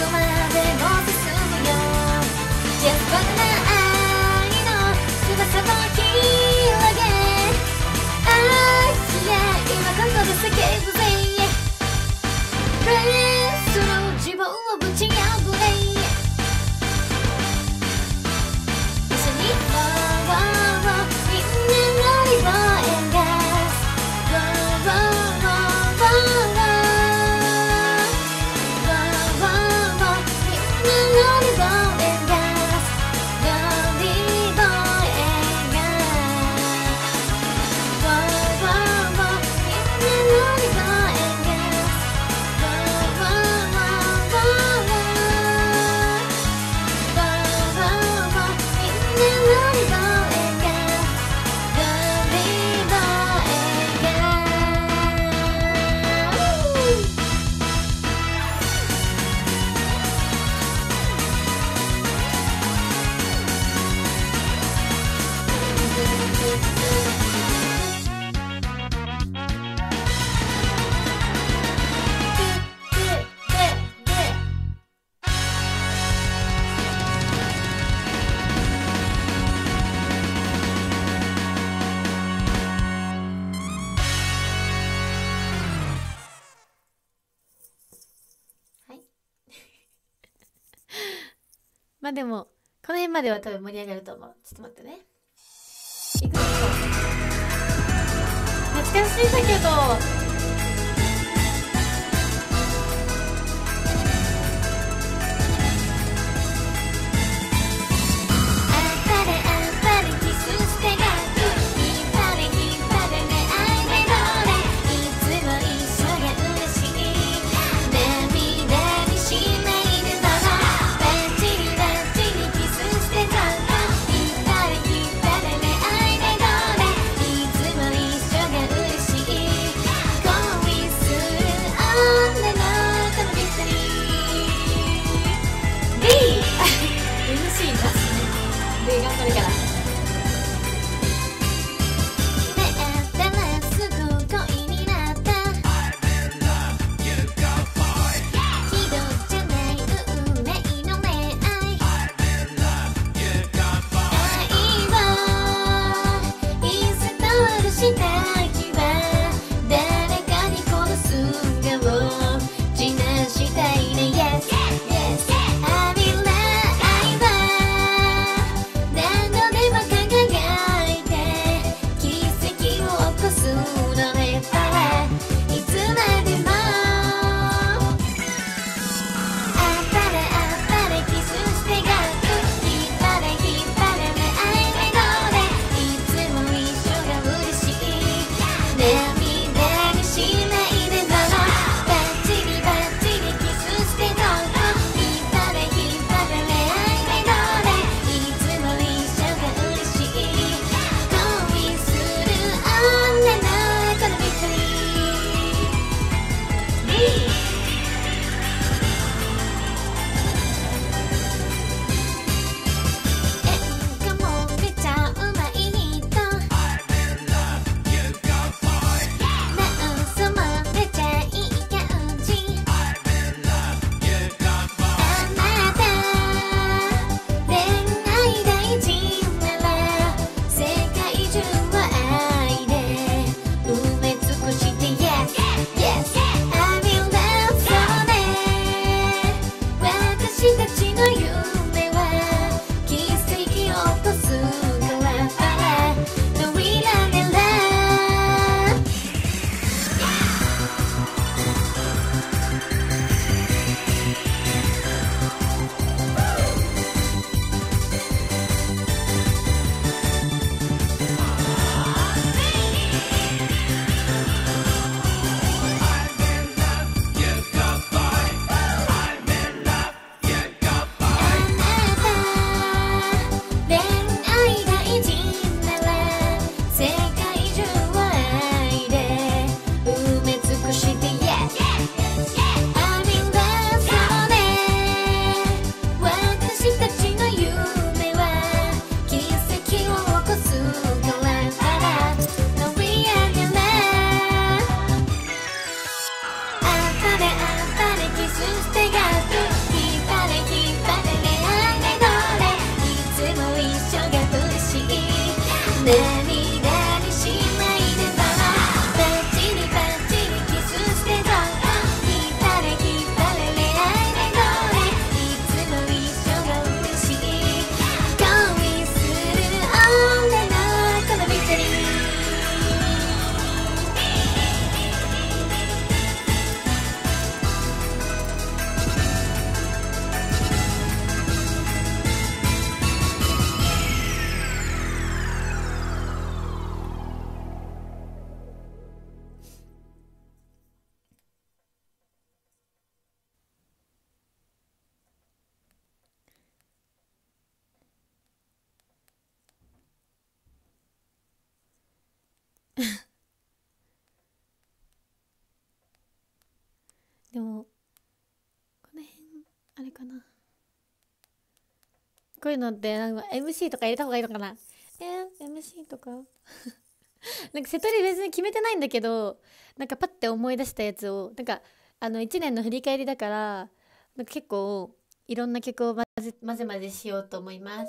まあでもこの辺までは多分盛り上がると思う。ちょっと待ってね。いくぞ。懐かしいだけど。でもこの辺あれかな、こういうのってなんか エムシー とか入れた方がいいのかな。えー、エムシー とかなんか瀬戸り別に決めてないんだけど、なんかパッて思い出したやつをなんかあのいちねんの振り返りだから、なんか結構いろんな曲を混ぜ混ぜ混ぜしようと思います。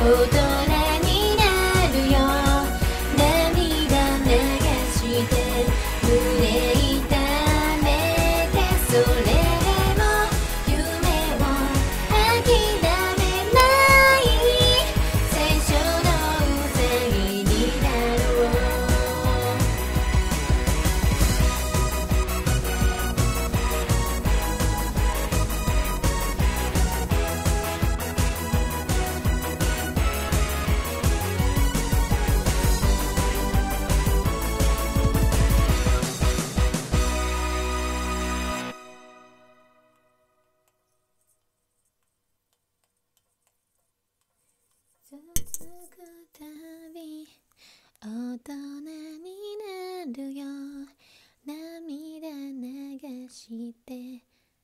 続くたび大人になるよ、涙流して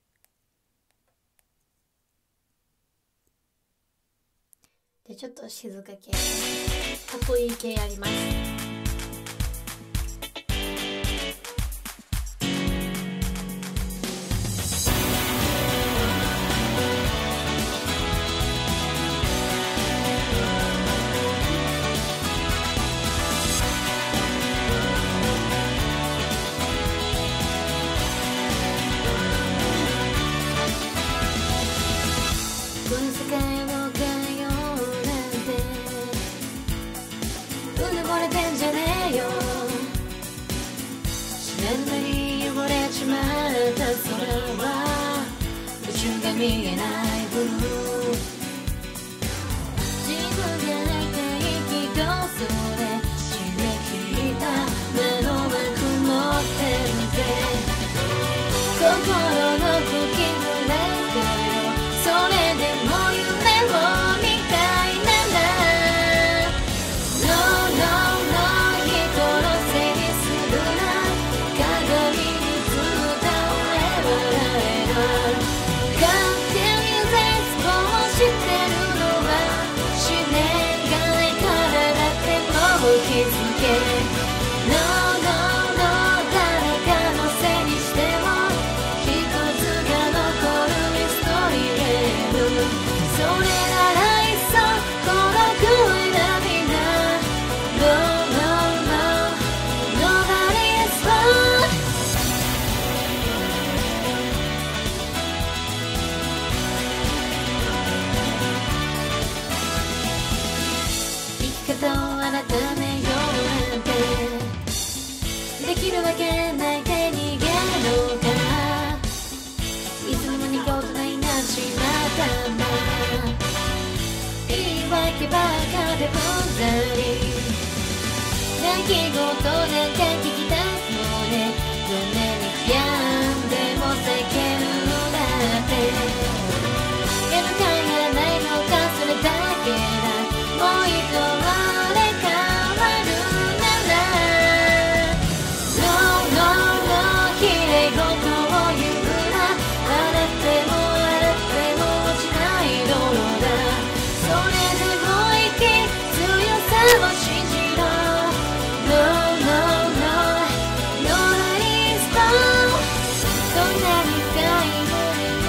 で、ちょっと静か系かっこいい系あります。この世界を変えようなんてうぬぼれてんじゃねえよ、知らぬ間に汚れちまった空は宇宙が見えないブルー、自分が吐いた息とそれ締め切った目の前曇ってるぜ、心の呼吸の中よ、それでも夢を見たいなら No, no, no 人のせいにするな、鏡に映った俺は誰だ、勝手に絶望してるのは自然がないからだってもう気づけ No, no, no 誰かのせいにしても一つが残るミストリーゲーム、それならいっそ孤独を選びな No, no, no Nobody is wrong 生き方を改めようなんてできるわけないで逃げろから、いつの間にか大人になっちまったんだ、言い訳ばかでうんざり、泣き言なんか聞きたくもね、どんなに病んでも避けるだって、やるかやらないのかそれだけだ、もう一度あれ変わるなら No, no, no 綺麗事を言うな、洗っても洗っても落ちない泥だ、それでも生き強さを信じろ No, no, no Nobody is wrong どんなに深い森も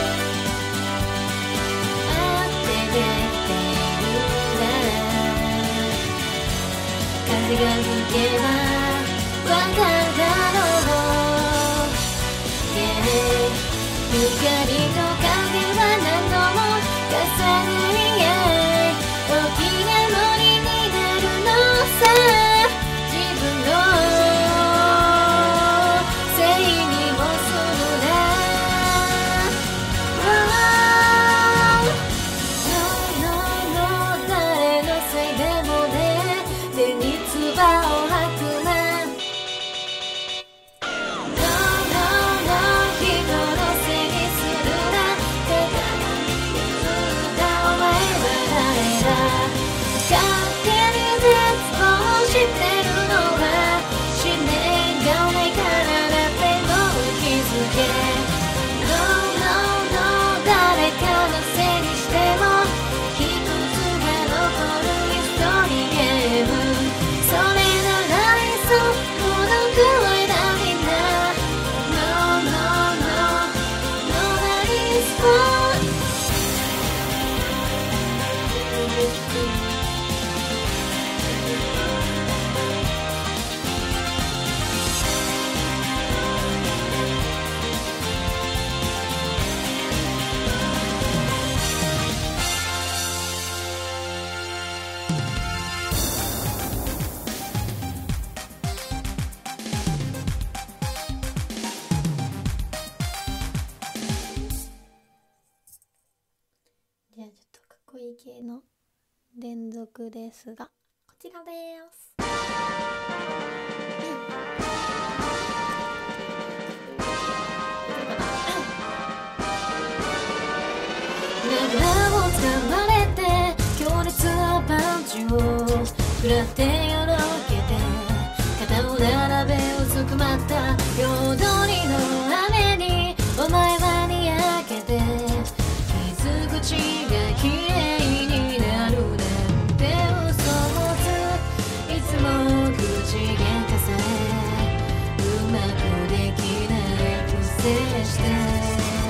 あってできているなら、風が吹けばわかるだろう、yeah 光と影は何度も重なり合い大きな森になるのさ、自分のせいにもするな No, no, no 誰のせいでもね、手に唾を吐くな、 連続ですがこちらです。涙をつかまれて強烈なパンチを食らってよろけて肩を並べうずくまった夜通りの雨にお前はにやけて傷口がきれいになるなんて嘘をついつも口喧嘩さえうまくできないくせして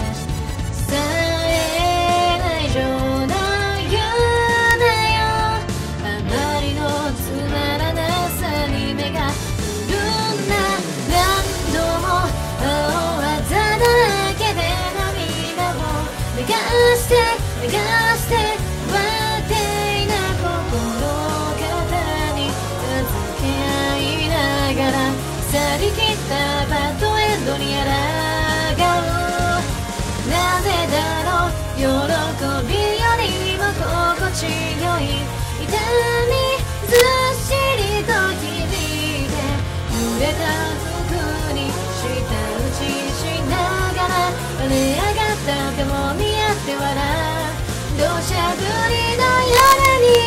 して流して割っていな心を肩に預け合いながら去りきったバッドエンドに抗う。なぜだろう喜びよりも心地よい痛みずっしりと響いて濡れた服に舌打ちしながら跳ね上がったかも見合って笑う土砂降りの夜に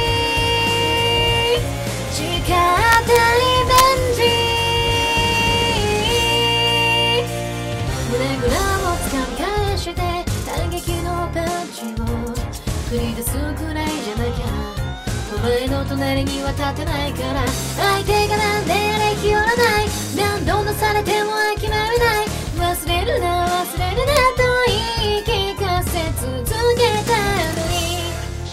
誓ったリベンジ胸ぐらをつかみ返して反撃のパンチを繰り出すくらいじゃなきゃお前の隣には立てないから相手がなんであれ気負わない何度のされても諦めない忘れるな忘れるなと言い聞かせ続けたのに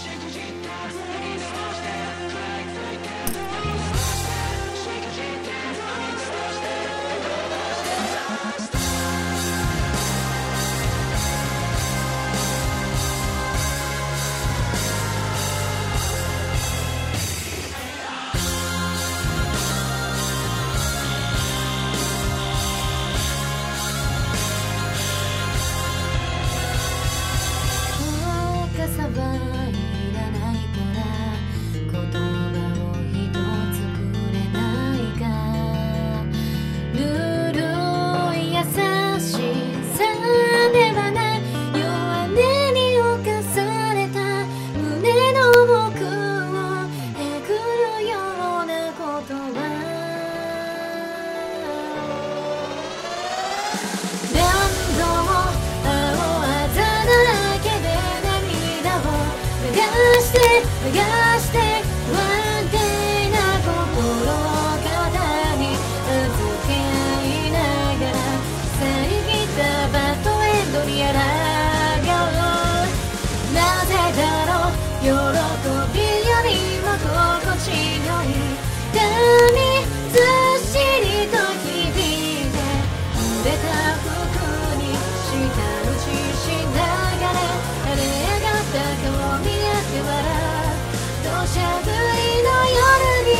流して不安定な心を肩に預け合いながら去りきったバッドエンドに抗う。なぜだろう喜びよりも心地よい痛みずっしりと響いて濡れた服に舌打ちしながら跳ね上がった顔見合って笑う土砂降りの夜に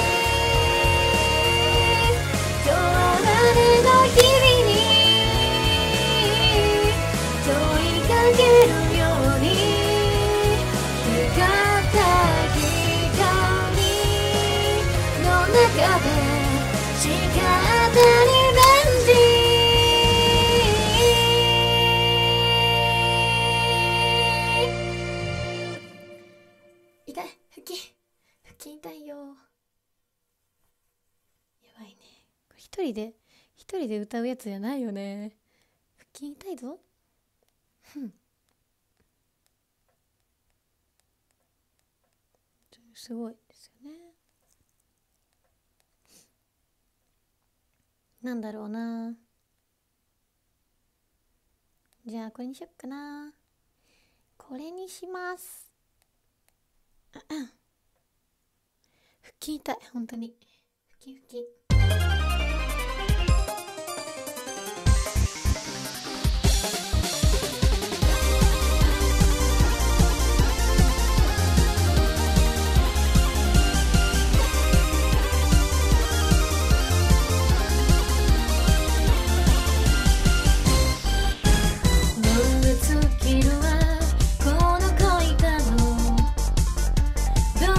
今日晴れの日々に問いかけるように光った光の中で誓ったリベンジ痛い腹筋腹筋痛いよ。やばいねこれ一人で一人で歌うやつじゃないよね。腹筋痛いぞ。ふんすごいですよね。なんだろうな。じゃあこれにしよっかな。これにします。腹筋痛い本当に腹筋腹筋燃え尽きるわこの恋かのど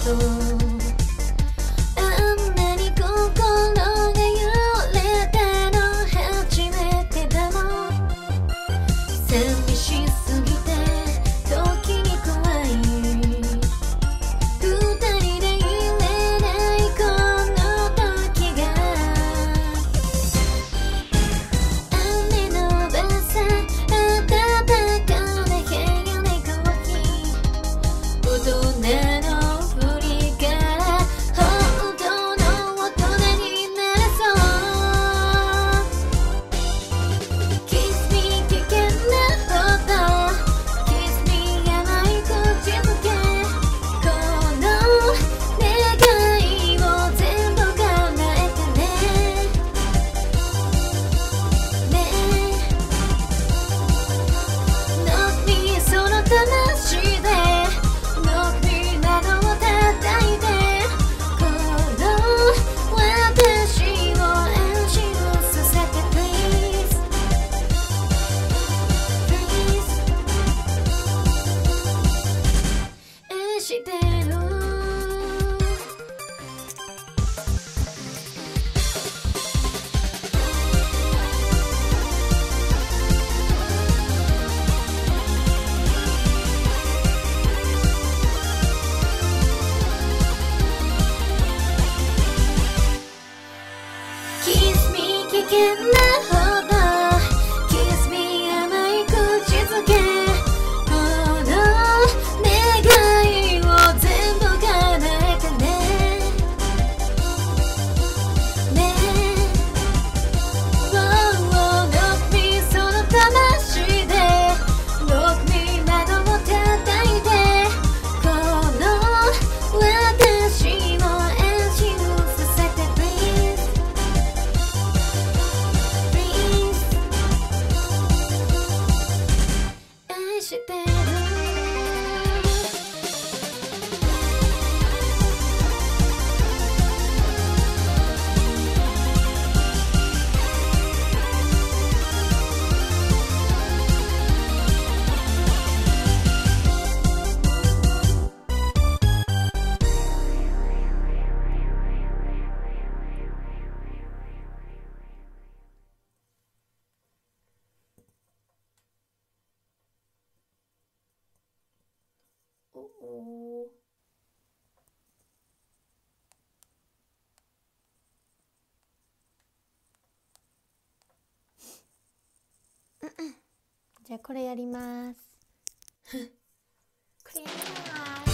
じゃあこれやりますこれやります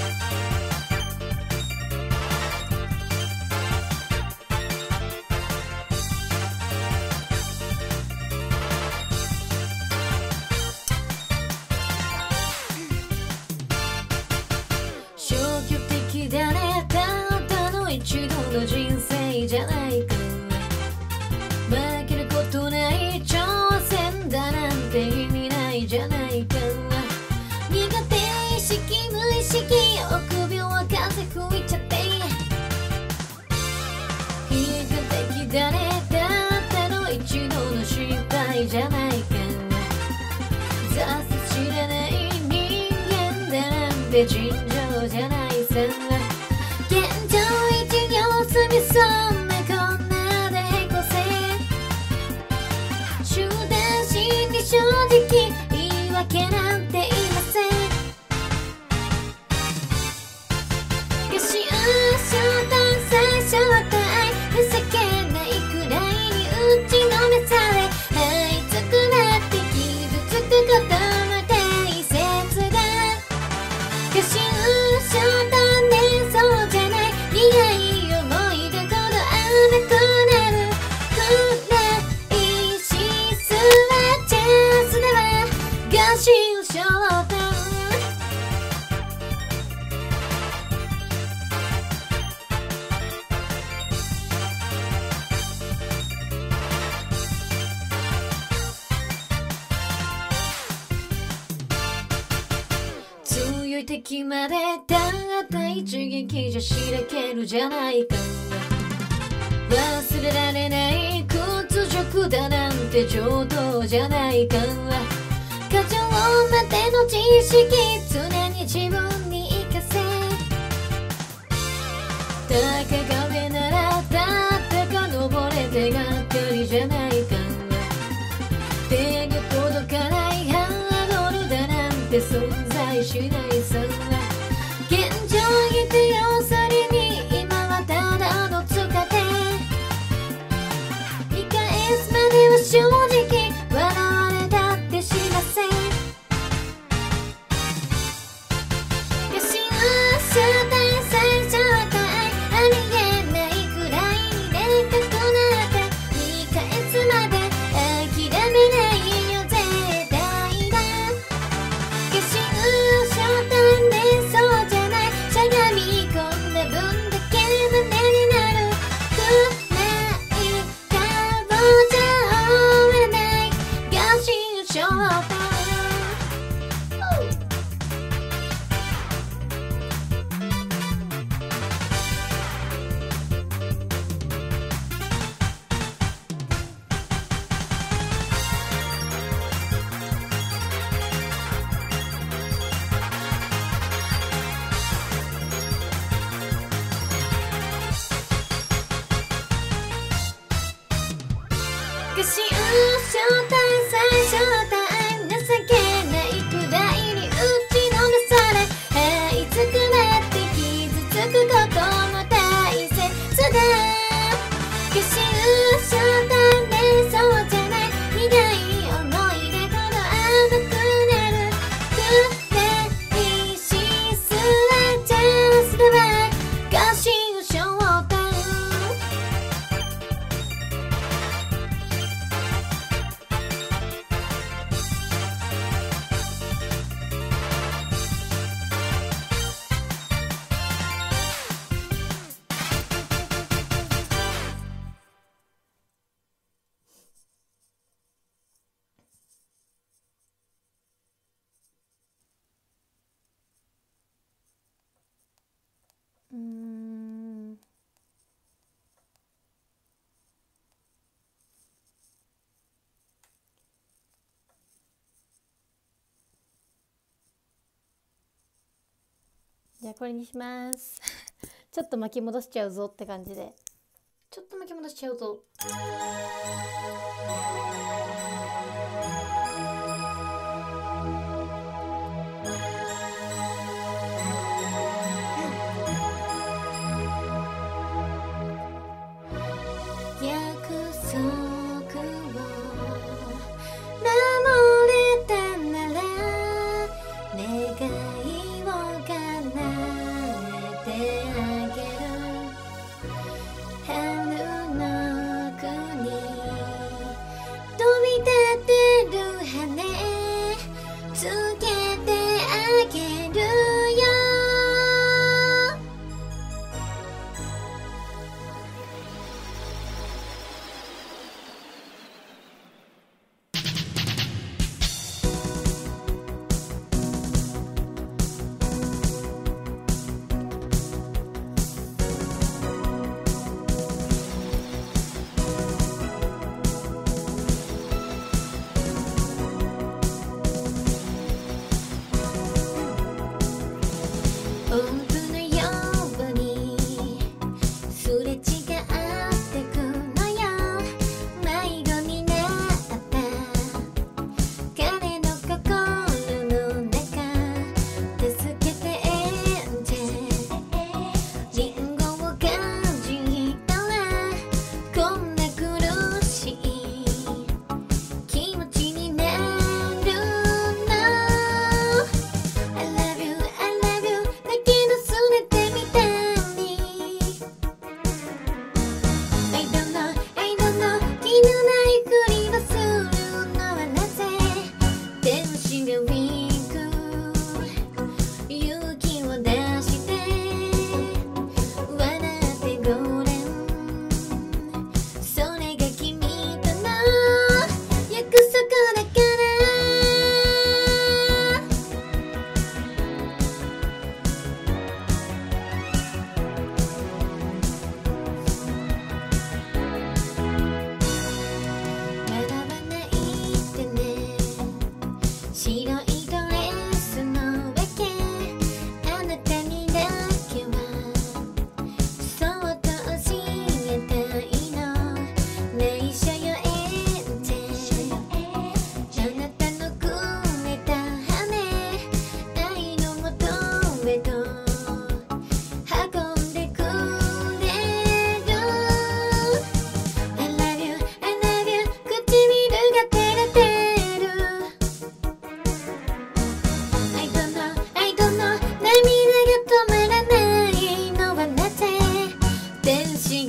消極的だね、たったの一度の人生じゃないか、負けることない挑戦だなんて意味ないじゃないか、苦手意識無意識臆病は風吹いちゃって悲観的だね、たったの一度の失敗じゃないか、挫折知らない人間だなんて尋常じゃないさ、現状維持様子見そうなこんなでへこせ、集団心理正直言い訳なんていません、よしうしょだ最初は大情けないくらいに打ちのめされ、這いつくばって傷つくことも大切だ、よしうしょだねそうじゃない苦い思い出ほど甘くなるくらいしすはチャンスだわ、合心昇胆、強い敵までたった一撃じゃしらけるじゃないか、忘れられない屈辱だなんて上等じゃないか、過剰までの知識常に自分に生かせ、 高壁ならだってか登れてがっかりじゃないか。手が届かないハードルだなんて存在しないさ。現状否定をさりに今はただのつかで見返すまでは正直笑われたってしません。ガシン正体最初体ありえないくらいにでかくなって見返すまで諦めないよ絶対だ。ガシン正体でそうじゃないしゃがみ込んだ分だけ胸になる暗い顔じゃ終わらないガシン正体。ガシン正体最初体情けないくらいに打ちのめされ這いつくばって傷つくことも大切だ。ガシン正体でそうじゃない苦い思い出ほど甘くなる暗いしすらチャンスだわガシン正体。うーんじゃあこれにします。ちょっと巻き戻しちゃうぞって感じでちょっと巻き戻しちゃうぞ。約束を守れたなら願いを叶えてあげる。春の国飛び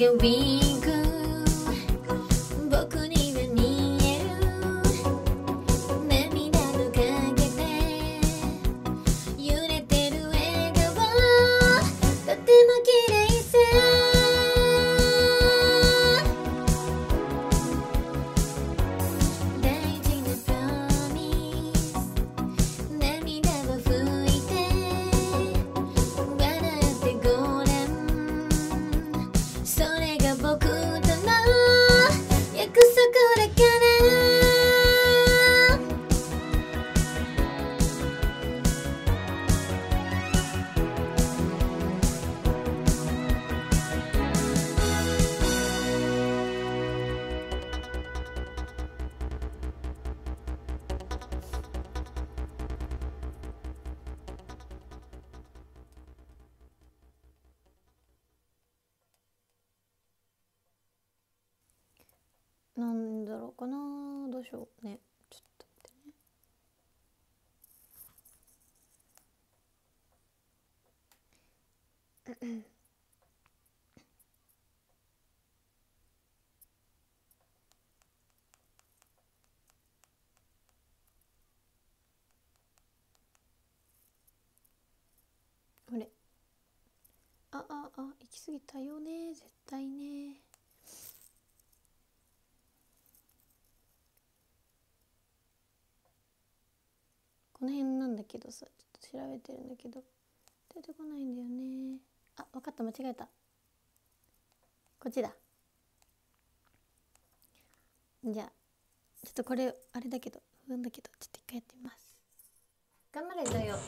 のウィンク僕には見える涙の陰で揺れてる笑顔とても綺麗さ大事なプロミス涙を拭いて笑ってごらんそれが僕との約束だからなんだろうかな、どうしようね、ちょっと待ってねあれ、あああ行き過ぎたよね絶対ね。この辺なんだけどさ、ちょっと調べてるんだけど出てこないんだよね。あ、分かった、間違えた、こっちだ。じゃあちょっとこれあれだけど不安だけどちょっと一回やってみます。頑張れだよ。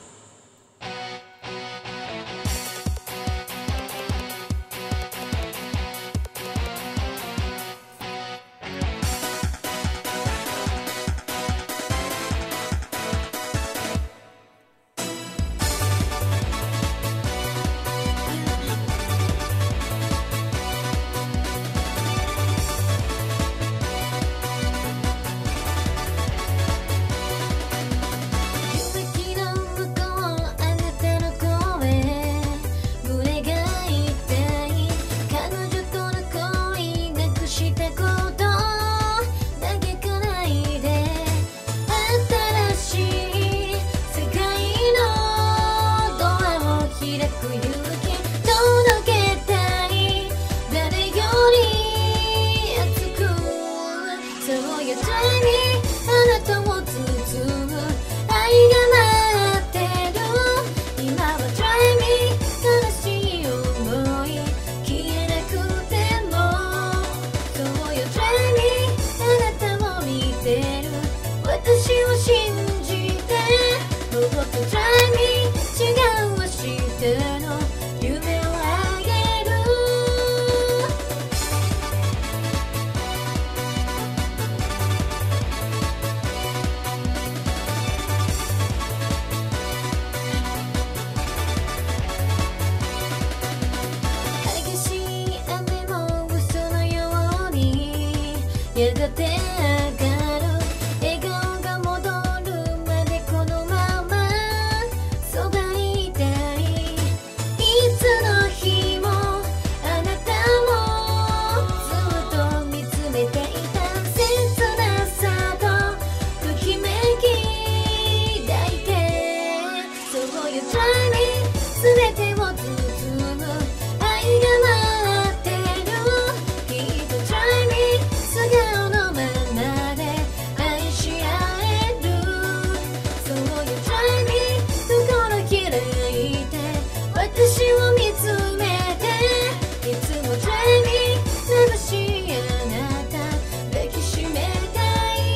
やがて上がる笑顔が戻るまでこのままそばにいたい。いつの日もあなたもずっと見つめていた切なさとときめき抱いて、そういう Try me 全てを包む愛が待ってる。きっと Try me 素顔のままで愛し合える。そういう Try me 心開いて私を見つめて、いつも Try me 眩しいあなた抱きしめたい。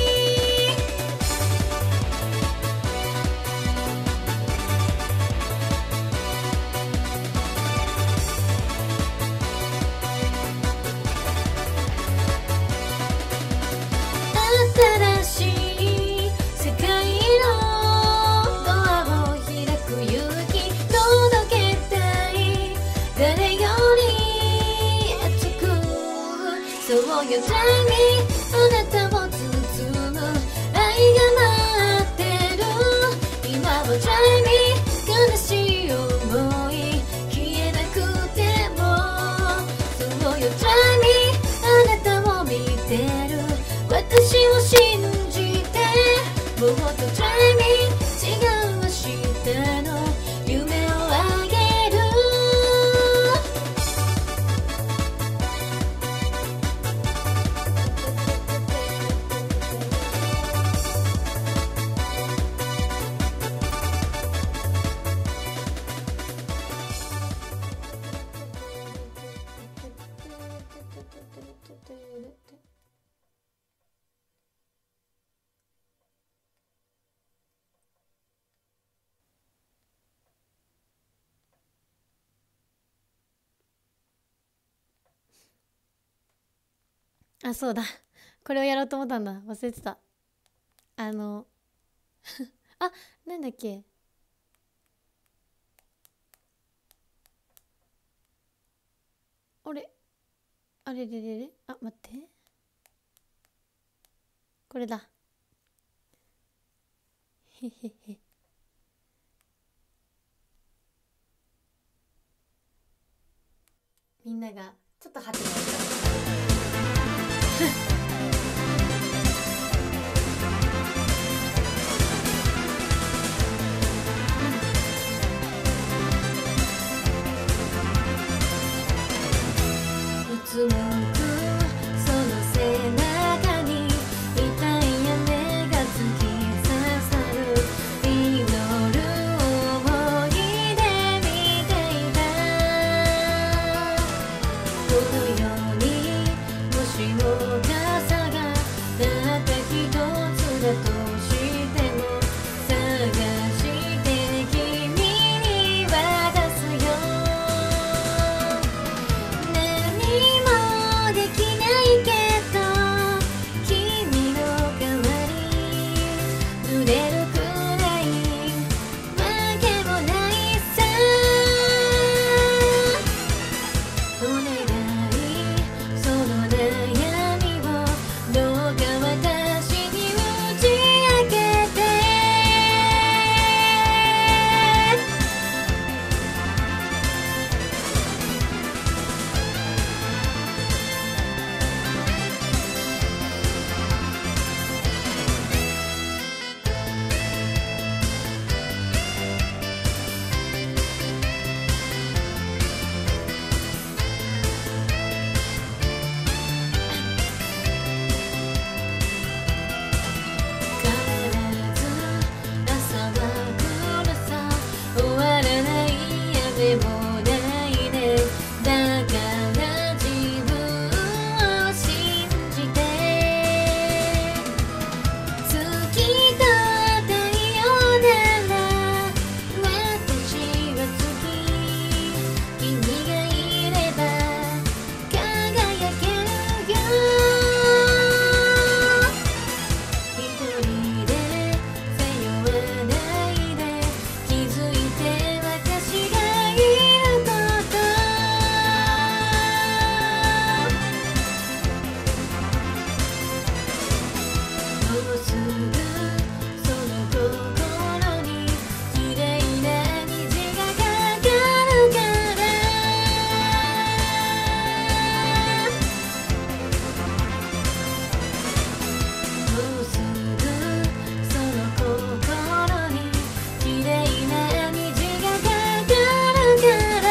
新しい世界のドアを開く勇気届けたい。誰より熱くそうよ Try me あなたを包む愛が待ってる。今は Try me 悲しい思い消えなくても、そうよあ、そうだ。これをやろうと思ったんだ。忘れてた。あのあ、なんだっけ。あれあれれれれあ、待って。これだ。へへへ。みんながちょっとハテナしたうつむくその背中に痛い雨が突き刺さる祈る想いで見ていたこの世にもしも傘がたった一つだとしても探して君に渡すよ何もできないけど君の代わり濡れるくらいわけもないさお願いその悩みをどうか私に打ち明けて必ず朝は来るさ終わらない雨もないねだから自分を信じて月と太陽なら私は月君がいれば輝けるよ一人で背負わないで気づいて私がいることもうすぐその心に綺麗な虹がかかるからもうすぐその心に綺麗な虹がかかるから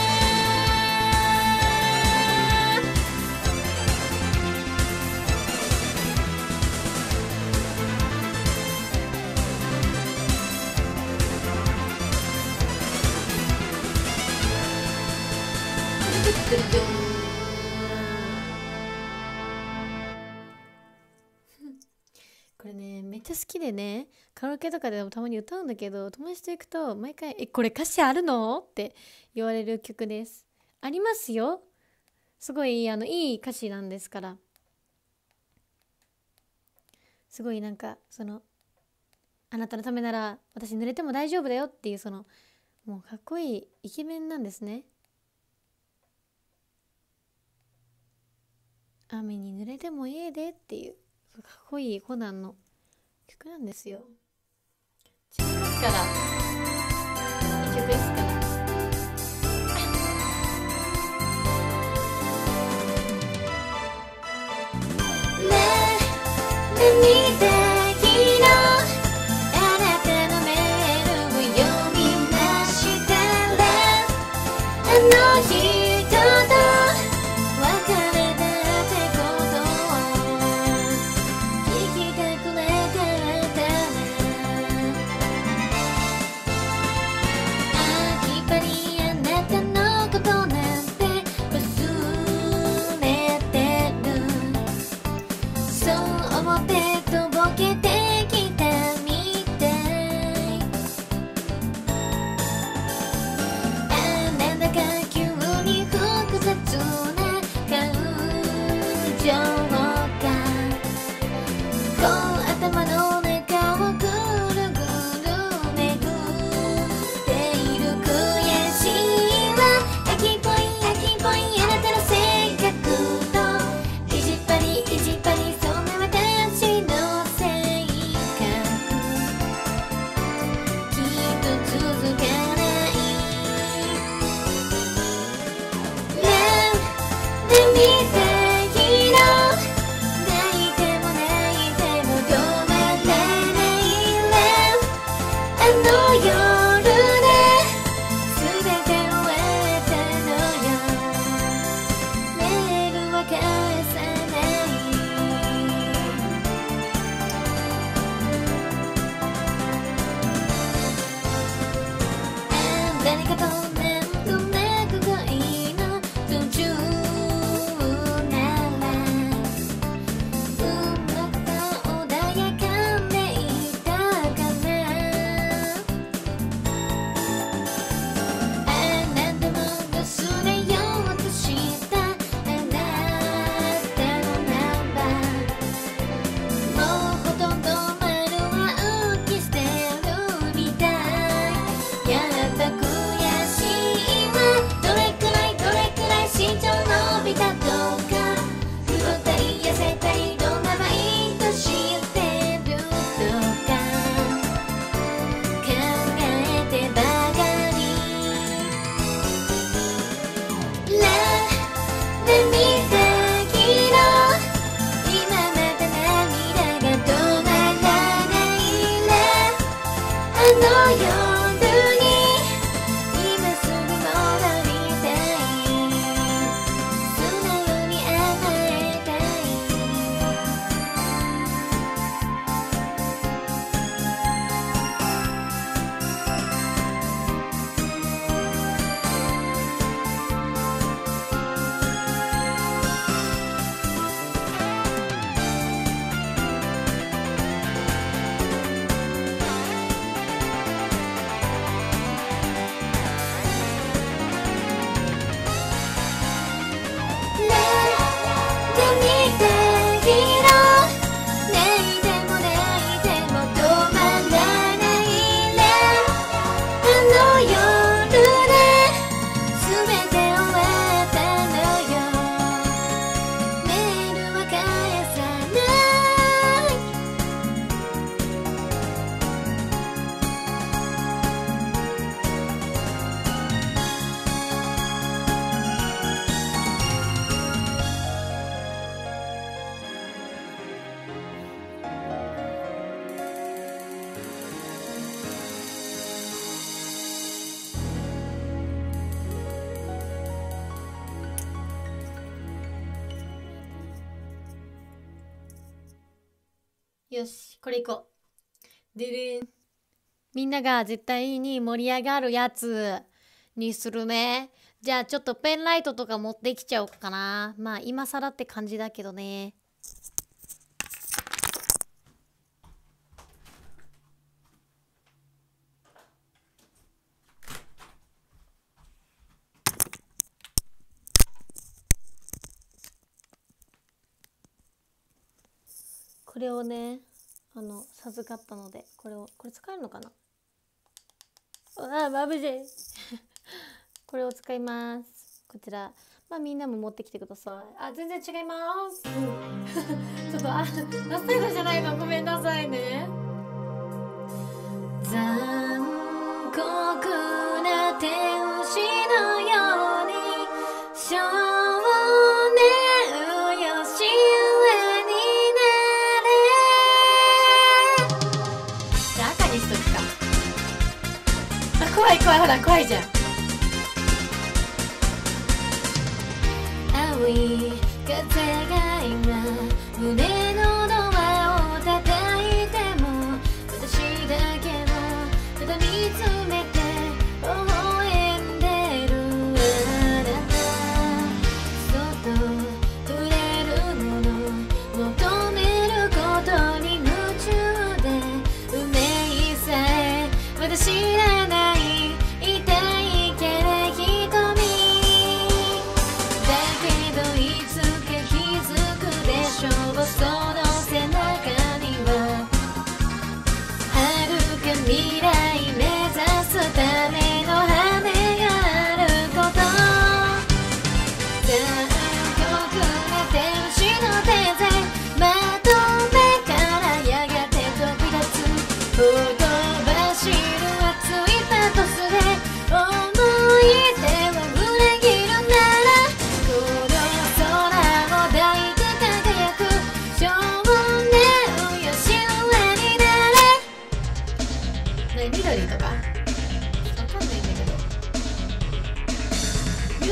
これねめっちゃ好きでねカラオケとかでもたまに歌うんだけど友達と行くと毎回「えこれ歌詞あるの?」って言われる曲です。ありますよ。すごいあのいい歌詞なんですからすごいなんかそのあなたのためなら私濡れても大丈夫だよっていうそのもうかっこいいイケメンなんですね。雨に濡れてもいいでっていうかっこいいコナンの曲なんですよ。違いますからいい曲ですから。ねえね見て昨日あなたのメールを読みましたらあの人と別れたってことを聞きたくなかったなきっぱりあなたのことなんて忘れてるそう思ってとぼけてきたみたいあなんだか急に複雑な感情をよし、これいこう。でるん。みんなが絶対に盛り上がるやつにするね。じゃあちょっとペンライトとか持ってきちゃおうかな。まあ今更って感じだけどね。これをね、あの授かったので、これをこれ使えるのかな。あ、まぶしいこれを使います。こちら、まあみんなも持ってきてください。あ、全然違います、うん、ちょっとあ、ラストイドじゃないの、ごめんなさいね。残酷な天使のように少年よし赤にしとくか。あ、怖い怖い、ほら怖いじゃん。青い風が今胸のドアを叩いても、私だけをただ見つめて微笑んでるあなた。そっと触れるもの求めることに夢中で、運命さえまだ知らない痛いけれ瞳だけどいつか気づくでしょう。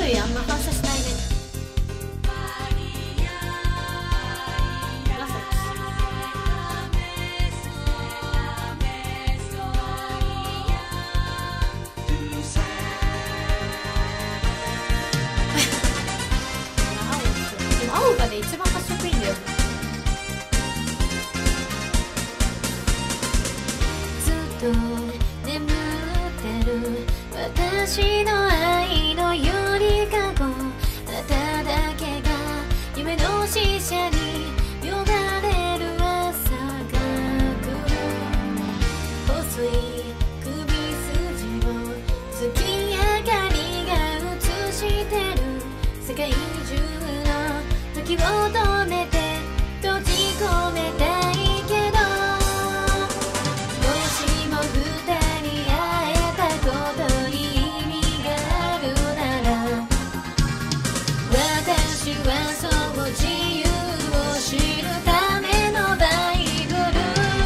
緑あんま反射しないね。青がね一番発色いいんだよね。ずっと眠ってる私の愛のゆりかご、あなただけが夢の使者に呼ばれる朝が来る。細い首筋を月明かりが映してる。世界中時を止めて閉じ込めたいけど、もしも二人会えたことに意味があるなら、私はそう自由を知るためのバイブル。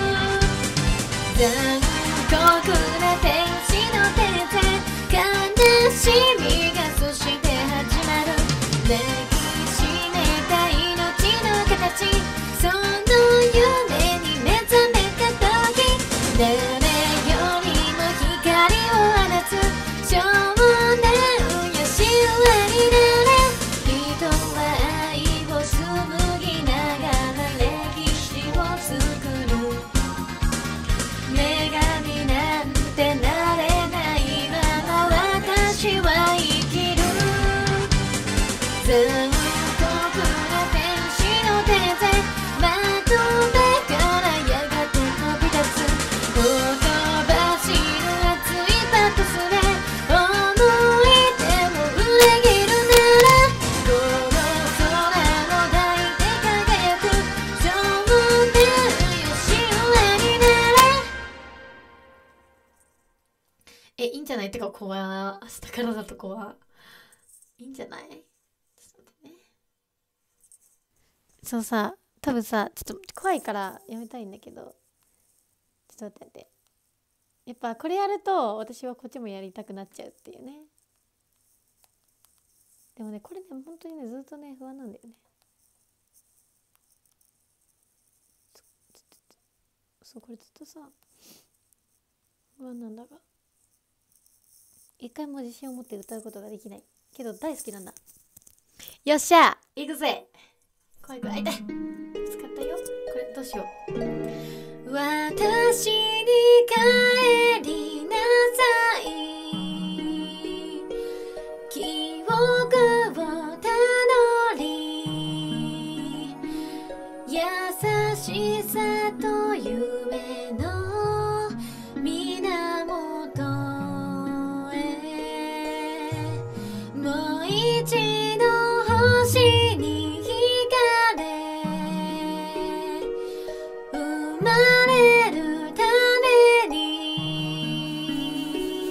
残酷な天使の手で悲しみがそして始まる。抱きしめた命の形、その夢に目覚めた時、誰よりも光を放つ少年よしわになれ。人は愛を紡ぎながら歴史を作る。女神なんてなれないまま私は生きる。残酷な天使の手で窓辺からやがて飛び立つ。ほとばしる熱いパトスで思い出を裏切るなら、この空を抱いて輝く少年よしわになれ。え、いいんじゃない？ってか怖い。明日からだと怖い。いいんじゃない？そうさ、多分さ、ちょっと怖いからやめたいんだけど、ちょっと待って待って。やっぱこれやると私はこっちもやりたくなっちゃうっていうね。でもね、これね、本当にね、ずっとね、不安なんだよね。そう、これずっとさ、不安なんだが。一回も自信を持って歌うことができない。けど大好きなんだ。よっしゃ行くぜ。怖い怖い。痛い。使ったよ。これどうしよう。私に帰りなさい。記憶をたどり、優しさと夢の源へ。もう一度星に生まれるために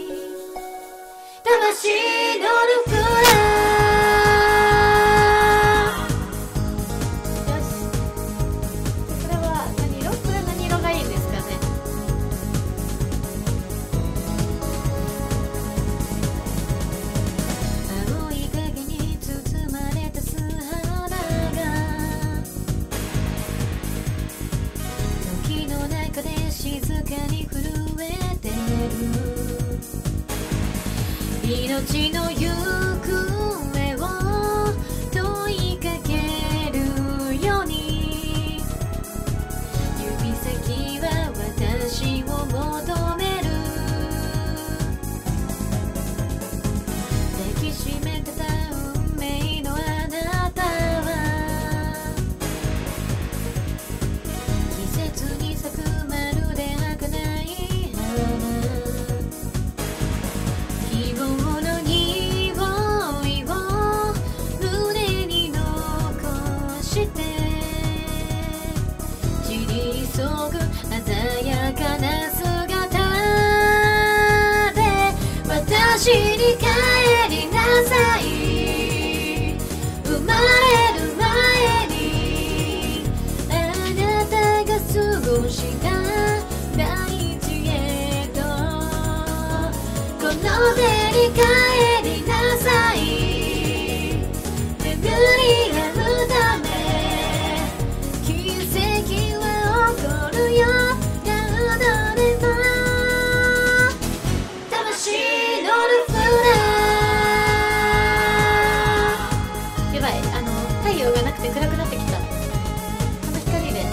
なくて暗くなってきた。この光で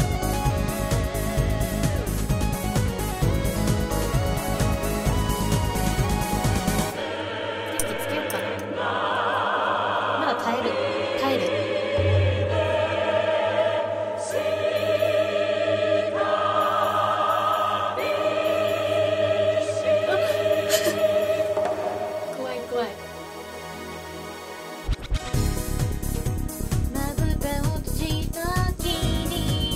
電気つけようかな。まだ耐える耐える。怖い怖い。まぶたを閉じた時に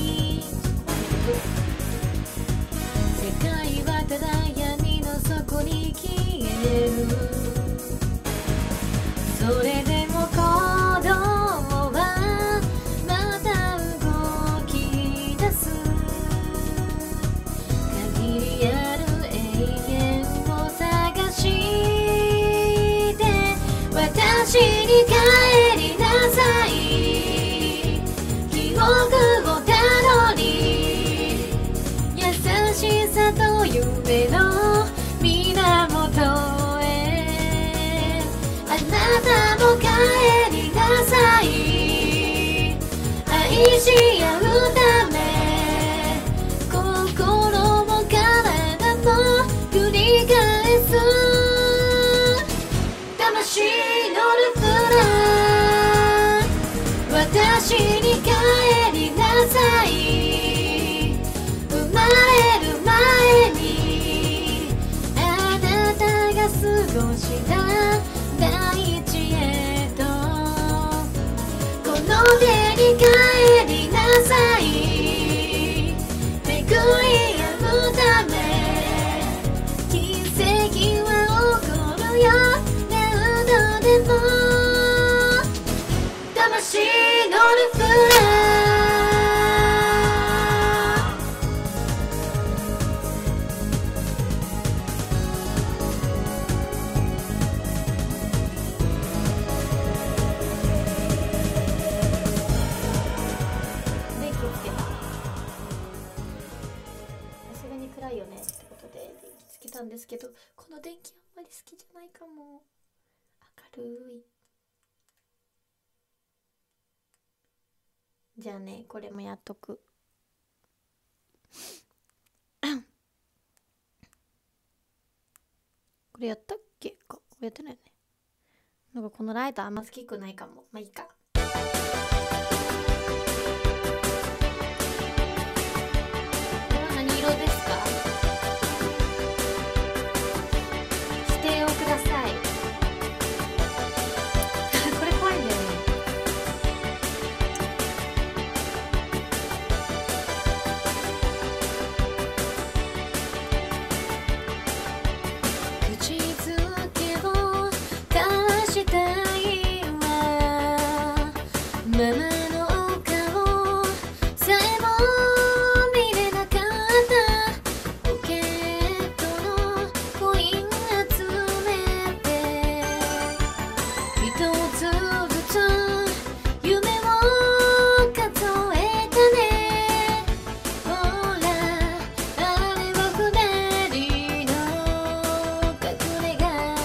世界はただ闇の底に消える。それでも鼓動はまた動き出す。限りある永遠を探して私に帰りなさい。記憶をたどり優しさと夢の源へ。あなたも帰りなさい。愛し合うため心も体も繰り返す。魂のルフラン私に帰りなさい。生まれる前にあなたが過ごした大地へとこの手に帰りなさい。巡り合うため奇跡は起こるよ。何度でも魂のルフラ電気をつけた。さすがに暗いよねってことで電気つけたんですけど、この電気あんまり好きじゃないかも。明るい。じゃあね、これもやっとく。これやったっけか。これやってないよね。なんかこのライトあんま好きくないかも。まあいいか。これは何色ですか？指定をください。これ怖いんだよね。口づけを交わしたいわ。ママの顔さえも見れなかったポケットのコイン集めて一つずつ夢を数えたね。ほらあれは二人の隠れ家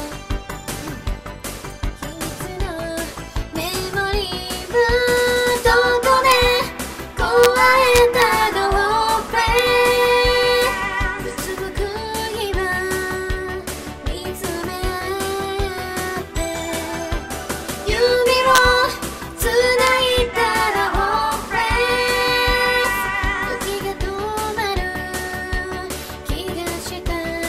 秘密のメモリーはどこで壊れたの？フレーうつむく日は見つめ合って指をつないだらフレー時が止まる気がした。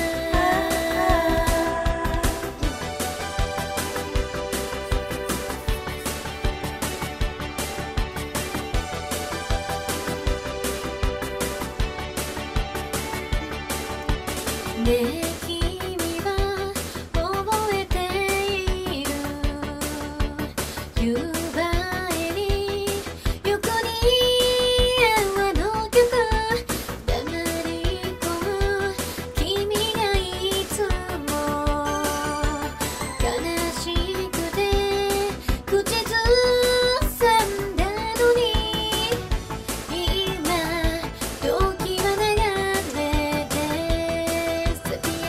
ねえ君は覚えている？夕映えに横に合うあの曲黙り込む君がいつも悲しくて口ずさんだのに今時は流れて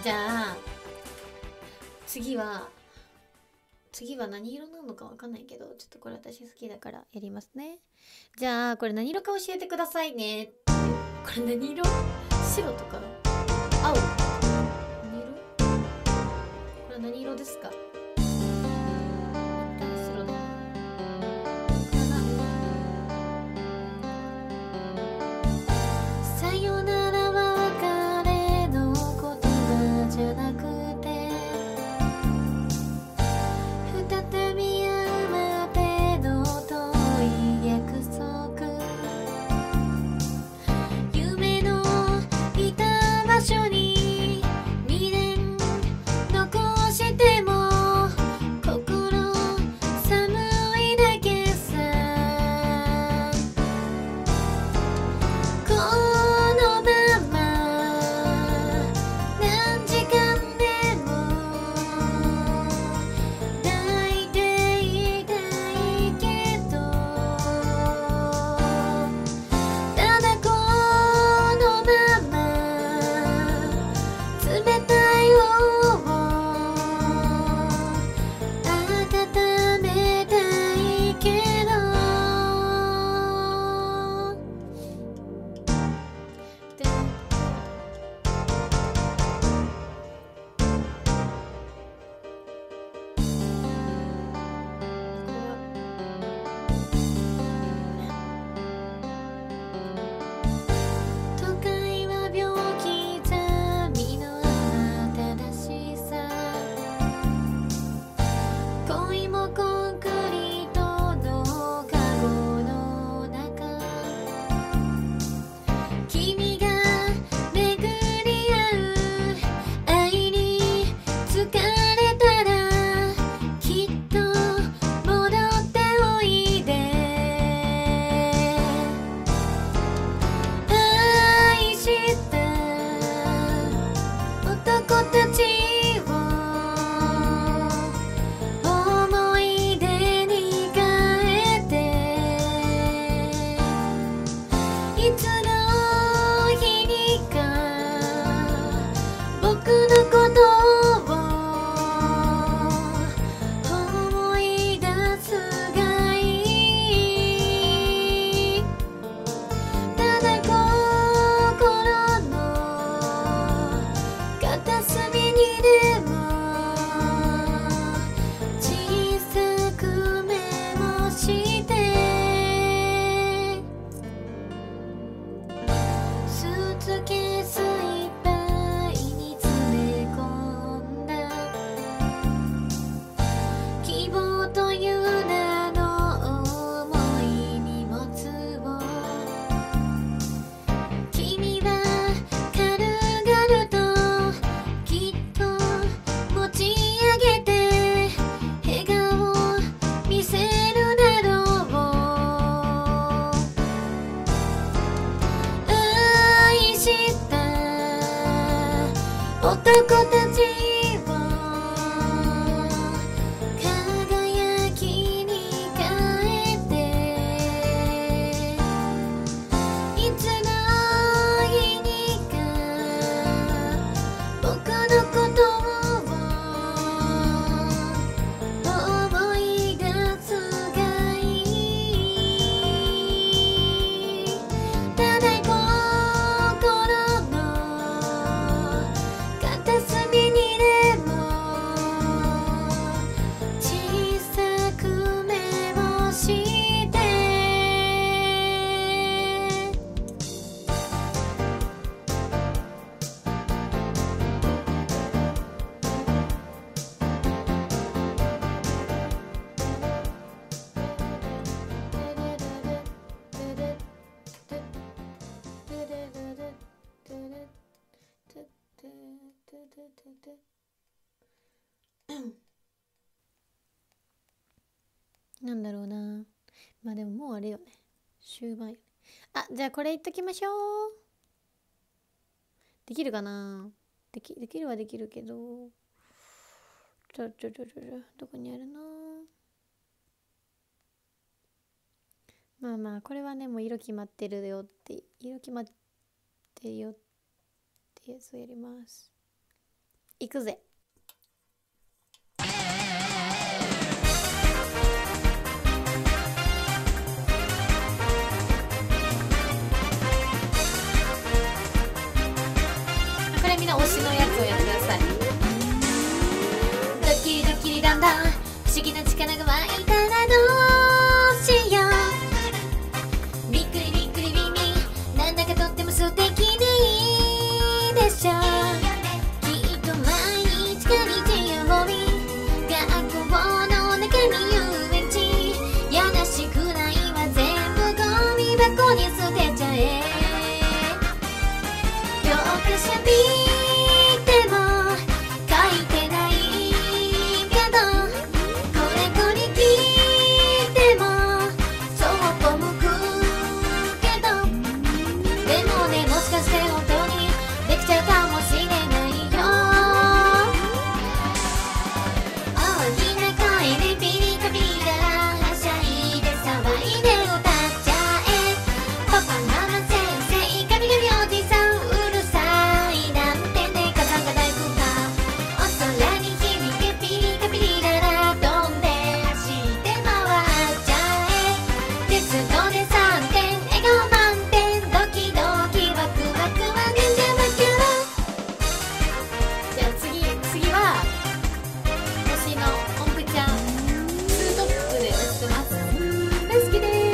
じゃあ次は次は何色なのかわかんないけど、ちょっとこれ私好きだからやりますね。じゃあこれ何色か教えてくださいね。これ何色？白とか青？何色？これ何色ですか？白のさよならは別れの言葉じゃなくて、再び会うまでの遠い約束、夢のいた場所に未練残しても心寒いだけさ。このまま何時間でも抱いていたいけど、ただこのまま冷たい方を温めたいけど。で都会は病気刻みの正しさ、恋もコンクリートのカゴの中、君が巡り合う愛に疲れたらきっと戻っておいで。愛した男たちを思い出に変えて、いつの日にか僕のことを思い出すがいい。ただ心の片隅にでも小さくメモして、スーツケースいっぱいに詰め込んだ希望という名の重い荷物を、君は軽々ときっと持ち上げて笑顔見せるだろう。愛した男たちを輝きに変えて、いつの日にか僕のことを思い出すがいい。ただ心の片隅にでも小さくメモして、なんだろうな。まあでももうあれよね、終盤よね。あ、じゃあこれ言っときましょう。できるかな。できできるはできるけど、ちょちょちょちょどこにあるの。まあまあこれはね、もう色決まってるよって、色決まってるよってやつをやります。 行くぜ。これみんな推しのやつをやってください。ドキリドキリだんだん不思議な力が湧いたらどうしよう。びっくりびっくりビンビン、なんだかとっても素敵でいいでしょう。きっと毎日か日曜日、学校の中に遊園地、やなしくらいは全部ゴミ箱に捨てちゃえ。教科書見ても書いてないけど、これこれ聞いてもそっぽ向くけど、でもね、もしかして本当にできちゃうかもしれないよ。大きな声でピリカピリだらはしゃいで騒いで歌っちゃえ。パパママ先生ガビガビおじさんうるさいなんてね、火山が大噴火、お空に響けピリカピリだら、飛んで走って回っちゃえ。テストでさんてん笑顔満点、ドキドキワクワクはねんじゃまきゅわ。じゃあ次次は星の音符ちゃんツートップで押してます。大好きです。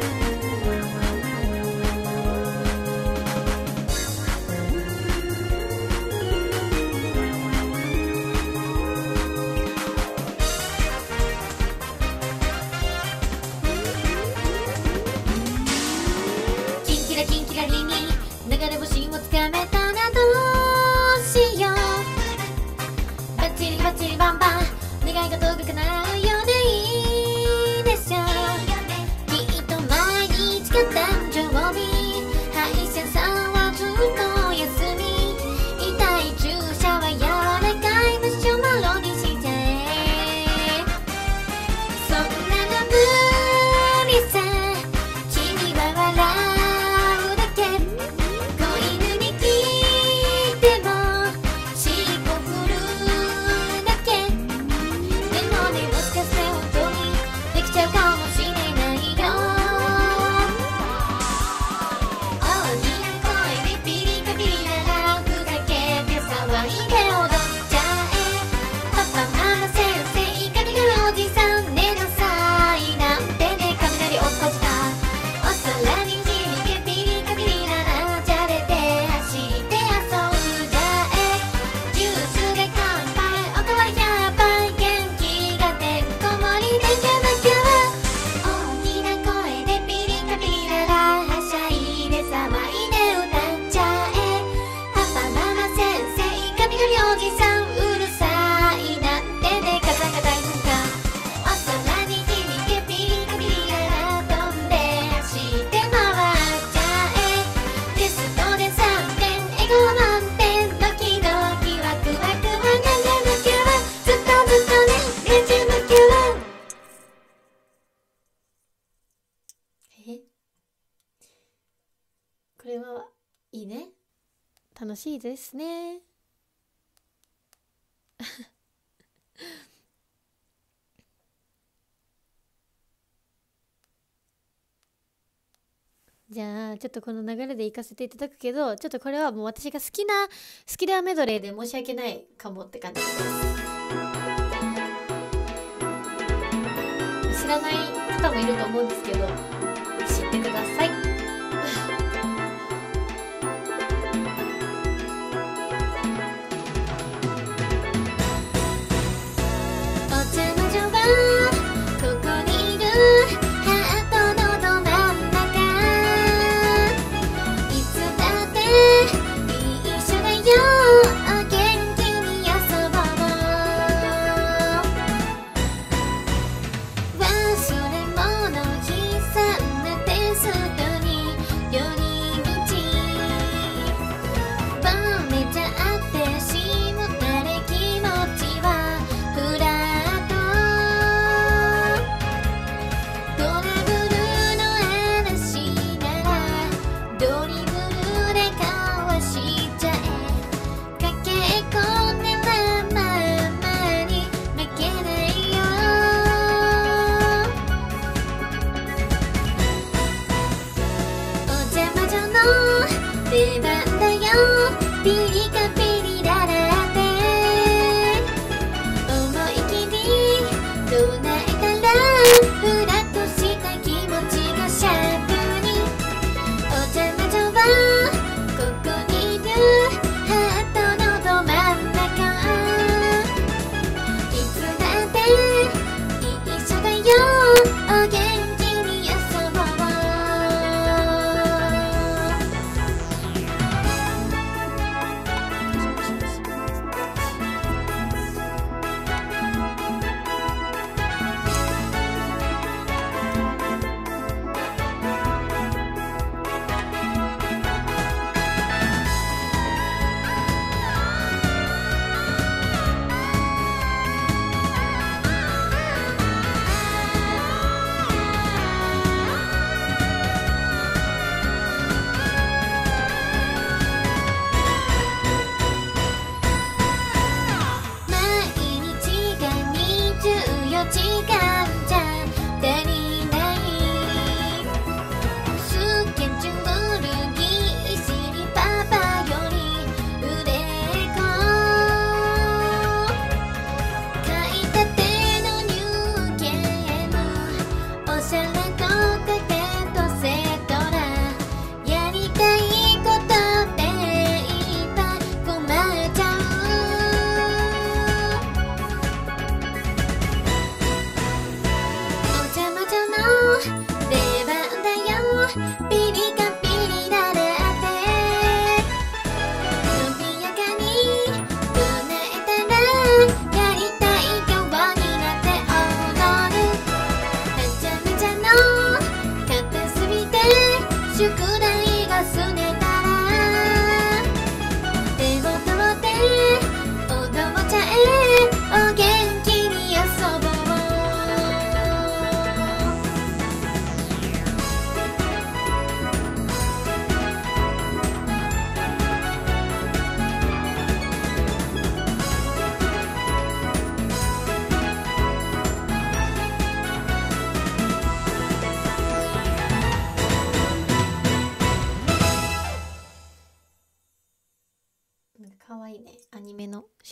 キンキラキンキラリンに流れ星をつかめたらどうしよう。バッチリバッチリバンバン願いが遠くなるようでいいでしょう。きっと毎日が誕生日、歯医者さんはずっとお休み、痛い注射は柔らかいマシュマロにしちゃえ。そんなの無理さ、君は笑うだけ。子犬に聞いても尻尾振るだけ。でもね、もしかして本当にできちゃうかもしれないよ。大きな声でピリカピリならふざけて騒いで踊っちゃえ。パパママ先生ガビガビおじさん寝なさいなんてね、雷落っこちた、お空に響けピリカピリなら、じゃれて走って遊ぶじゃえ。ジュースで乾杯おかわりひゃっぱい、元気がてんこ盛りでキャバキャバ。大きな声でピリカピリならはしゃいで騒いで歌っちゃえ。パパママ先生ガビガビおじさんうるさいなんてね、火山が大噴火、お空に響けピリカピリなら、飛んで走って回っちゃえ。テストでさんてん笑顔満点、ドキドキワクワクはねんじゃまきゅわ。ずっとずっとね、ねんじゃまきゅわ。え、これはいいね、楽しいですね。じゃあちょっとこの流れで行かせていただくけど、ちょっとこれはもう私が好きな好きではメドレーで申し訳ないかもって感じです。知らない方もいると思うんですけど、知ってください。お茶魔女はここにいる、ハートのど真ん中、いつだって一緒だよ、元気に遊ぼう。忘れ物ひさ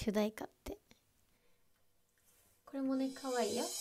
主題歌って。これもね可愛いよ。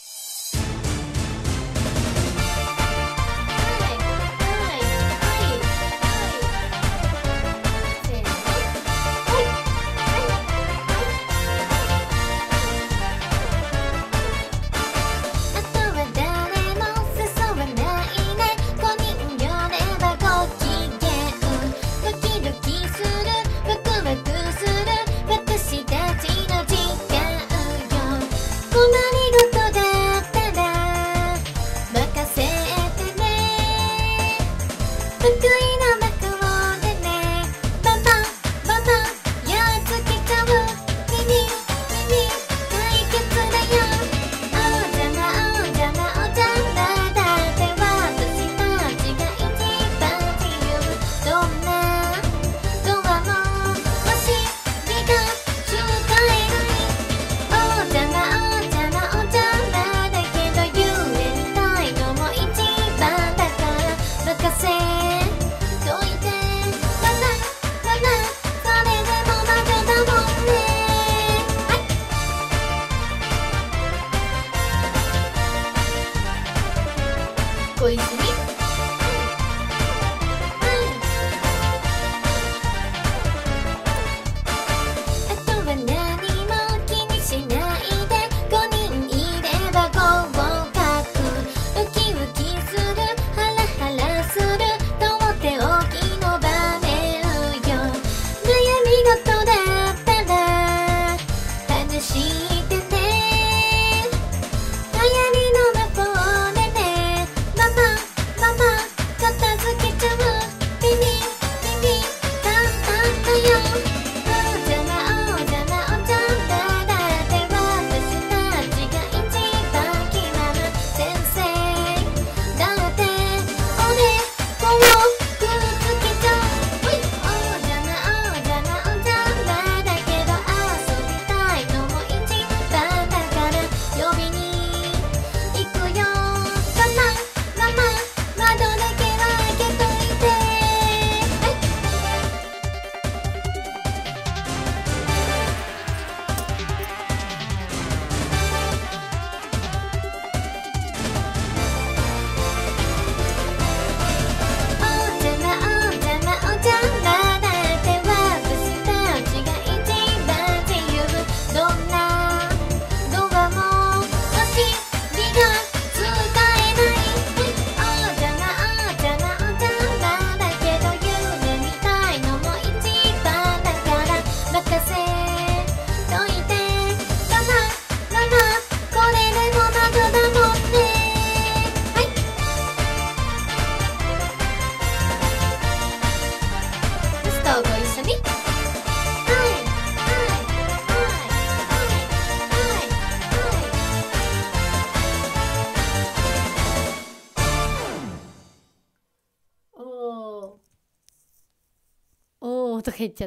とか言っちゃって。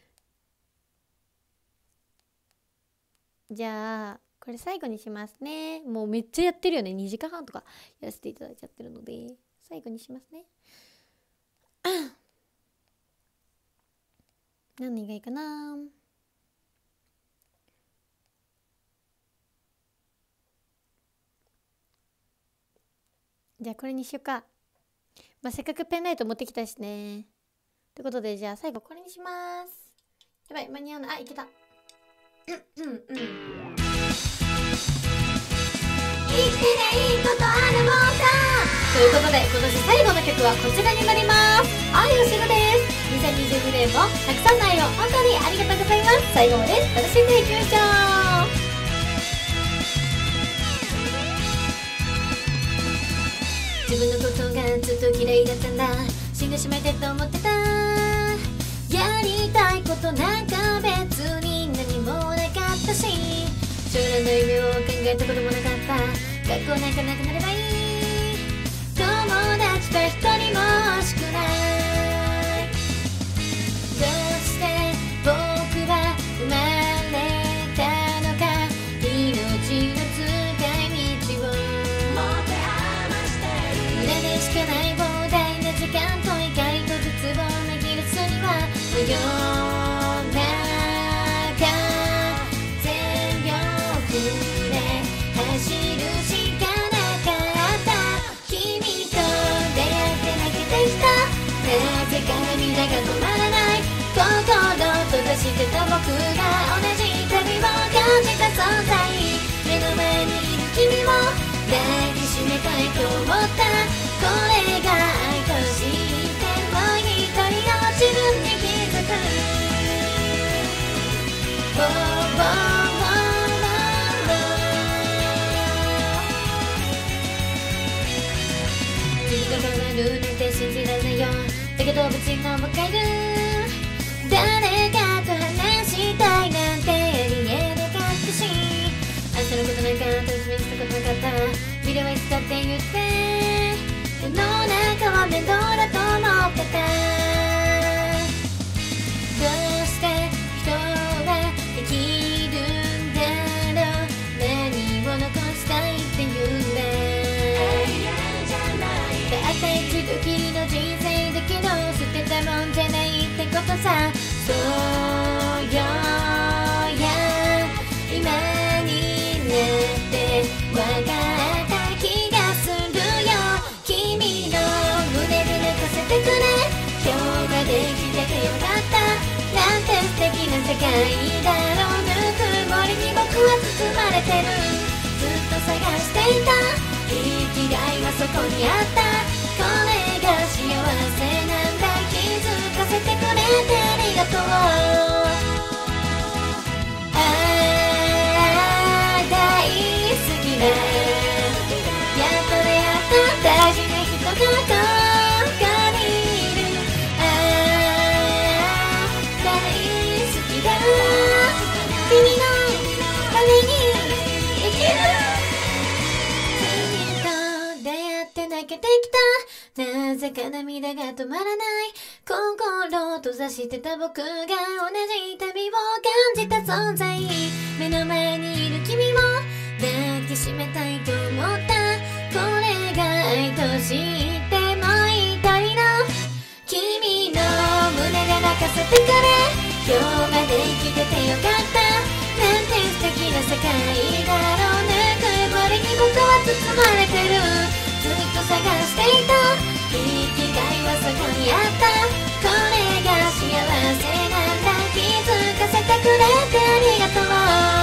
じゃあこれ最後にしますね。もうめっちゃやってるよね。にじかんはんとかやらせていただいちゃってるので最後にしますね。何がいいかな。じゃあこれにしようか。まあせっかくペンライト持ってきたしね。ということでじゃあ最後これにします。やばい間に合わない。あ、いけた。うんうんうん。生きてりゃいいことあるもんさ。ということで今年最後の曲はこちらになります。愛をしろです。にせんにじゅうにねんもたくさんの愛を本当にありがとうございます。最後まで楽しんでいきましょう。自分のことがずっと嫌いだったんだ。死んでしまいたいと思ってた。やりたいことなんか別に何もなかったし、将来の夢を考えたこともなかった。学校なんかなくなればいい。友達が一人も欲しくない。どうして僕は生まれたのか。命の使い道を持て余している。胸でしかない膨大な時間と怒りと絶望なギルスには無用なかた存在、目の前にいる君を抱きしめたいと思った。これが愛と知ってもう一人の自分に気づく。ボーボーボー君が変わるなんて信じられないよ。だけど別の僕がいる。誰かと話したいなんてありえなかったし、明日のことなんか楽しみにしたことなかった。未来はいつだって言って世の中は面倒だと思ってた。どうして人は生きるんだろう。何を残したいって言うんだ。たった一度きりの人生だけど捨てたもんじゃないってことさ。そうよや今になってわかった気がするよ。君の胸で泣かせてくれ。今日ができててよかったなんて素敵な世界だろう。ぬくもりに僕は包まれてる。ずっと探していた生きがいはそこにあった。これが幸せなんだ。気づかせてくれてありがとう。ああ大好きだ。やっと出会った大事な人がどこかにいる。ああ大好きだ。君のために生きる。君と出会って泣けてきた。なぜか涙が止まらない。心を閉ざしてた僕が同じ旅を感じた存在。目の前にいる君を抱きしめたいと思った。これが愛と知ってもう一人の君の胸で泣かせてくれ。今日ができててよかったなんて素敵な世界だろう。ぬくもりに僕は包まれてる。ずっと探していた生きがいはそこにあった。これが幸せなんだ。気づかせてくれてありがとう。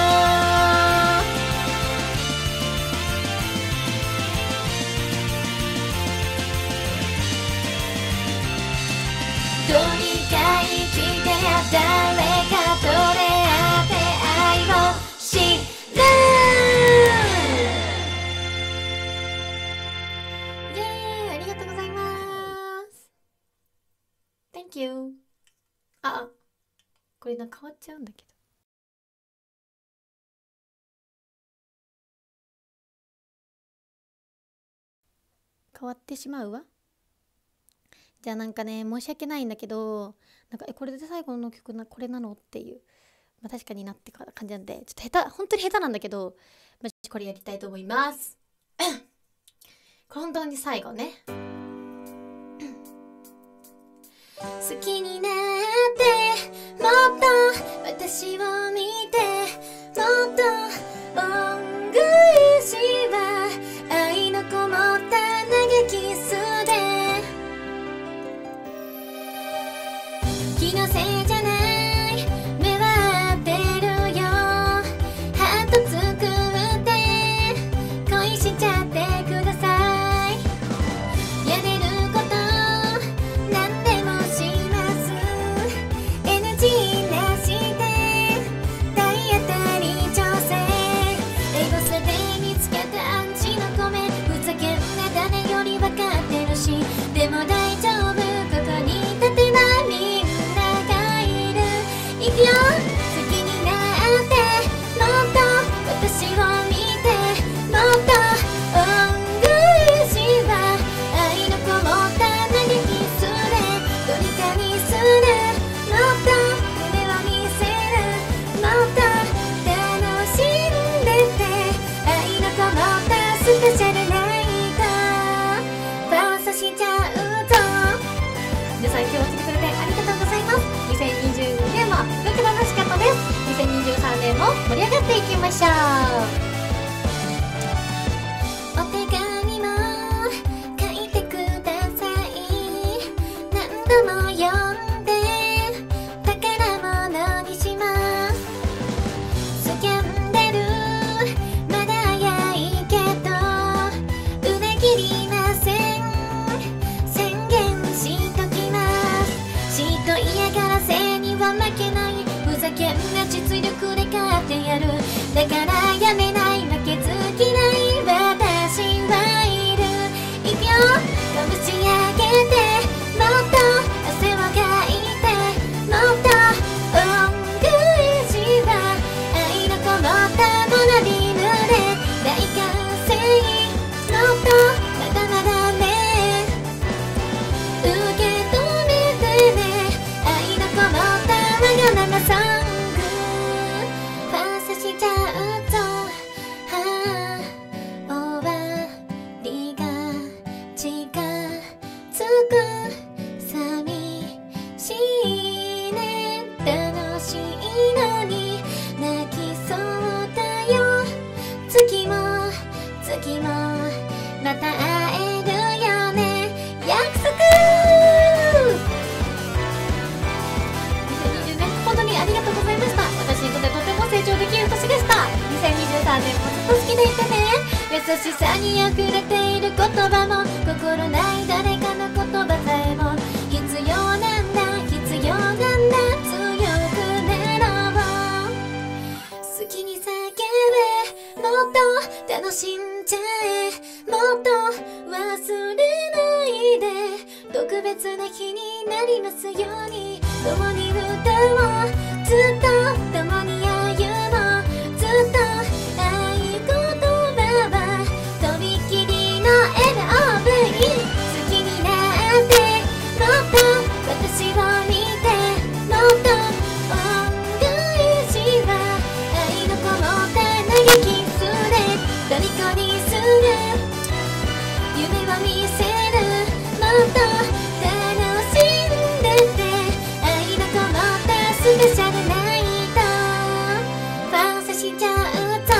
とにかく生きて誰かと出会って愛を知る。イエーイありがとうございます。 Thank you。 あ、これなんか変わっちゃうんだけど。変わってしまうわ。じゃあなんかね申し訳ないんだけど、なんかえこれで最後の曲なこれなのっていう、まあ、確かになってから感じなんでちょっと下手本当に下手なんだけど、まあ、これやりたいと思いますこれ本当に最後ね好きになってもっと私を見てもっと恩返しは愛のこもった長キスで気のせいじゃない目は合ってるよ。ハート作って恋しちゃってください。やれること何でもします。 エヌジー なしで大また会えるよね約束。にせんにじゅうねん本当にありがとうございました。私にとってとても成長できる年でした。にせんにじゅうさんねんもずっと好きでいてね。優しさにあふれている言葉も心ない誰かの言葉さえも必要なんだ必要なんだ強くなろう。好きに叫べもっと楽しんじゃえもっと忘れないで特別な日になりますように共に歌おうずっと共に歩もうずっと合言葉はとびきりの エルオーブイ 好きになってもっと私を見てもっと恩返しは愛のこもった嘆きすれ虜にする夢を見せるもっと楽しんでて愛のこもったスペシャルナイトファンサしちゃうと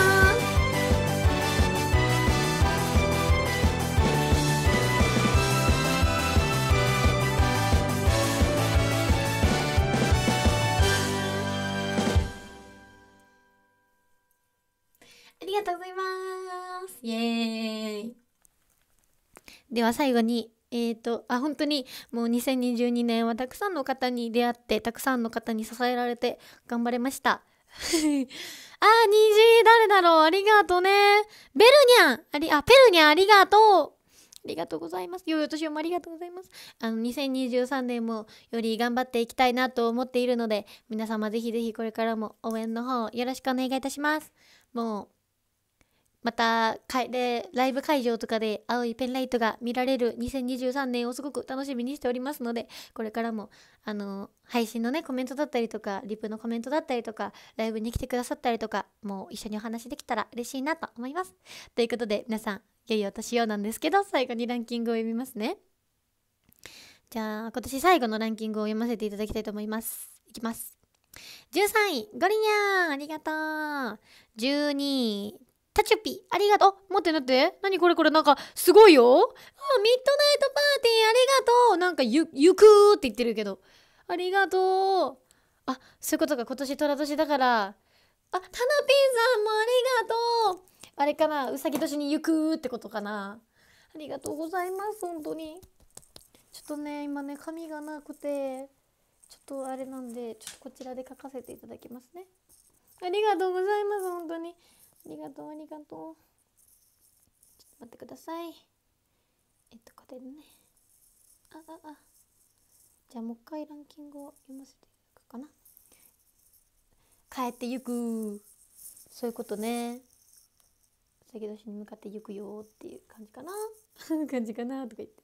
ありがとうございますイエーイ。では最後にえーとあ本当にもうにせんにじゅうにねんはたくさんの方に出会ってたくさんの方に支えられて頑張れましたあー虹誰だろうありがとうねベルニャンありあペルニャンありがとうありがとうございます。よいお年をもありがとうございます。あのにせんにじゅうさんねんもより頑張っていきたいなと思っているので皆様ぜひぜひこれからも応援の方よろしくお願いいたします。もうまたかでライブ会場とかで青いペンライトが見られるにせんにじゅうさんねんをすごく楽しみにしておりますのでこれからもあの配信のねコメントだったりとかリプのコメントだったりとかライブに来てくださったりとかもう一緒にお話できたら嬉しいなと思います。ということで皆さん良いお年をなんですけど最後にランキングを読みますね。じゃあ今年最後のランキングを読ませていただきたいと思います。いきます。じゅうさんいゴリニャンありがとう。じゅうにいタチュピありがとう。待って待って。何これこれなんかすごいよ。あ、ミッドナイトパーティーありがとう。なんかゆ、ゆくーって言ってるけど。ありがとう。あ、そういうことか。今年寅年だから。あ、タナピンさんもありがとう。あれかな。うさぎ年にゆくーってことかな。ありがとうございます。本当に。ちょっとね、今ね、紙がなくて、ちょっとあれなんで、ちょっとこちらで書かせていただきますね。ありがとうございます。本当に。ありがとうありがとう。ちょっと待ってください。えっとこれね。あああ。じゃあもう一回ランキングを読ませていただくかな。帰ってゆく。そういうことね。先年に向かってゆくよっていう感じかな。感じかなとか言って。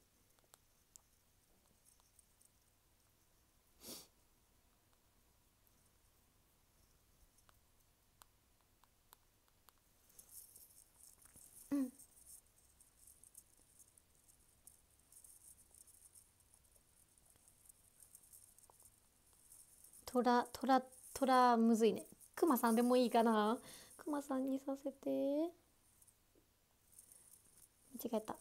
うん。トラトラトラむずいね。クマさんでもいいかな。クマさんにさせて。間違えた。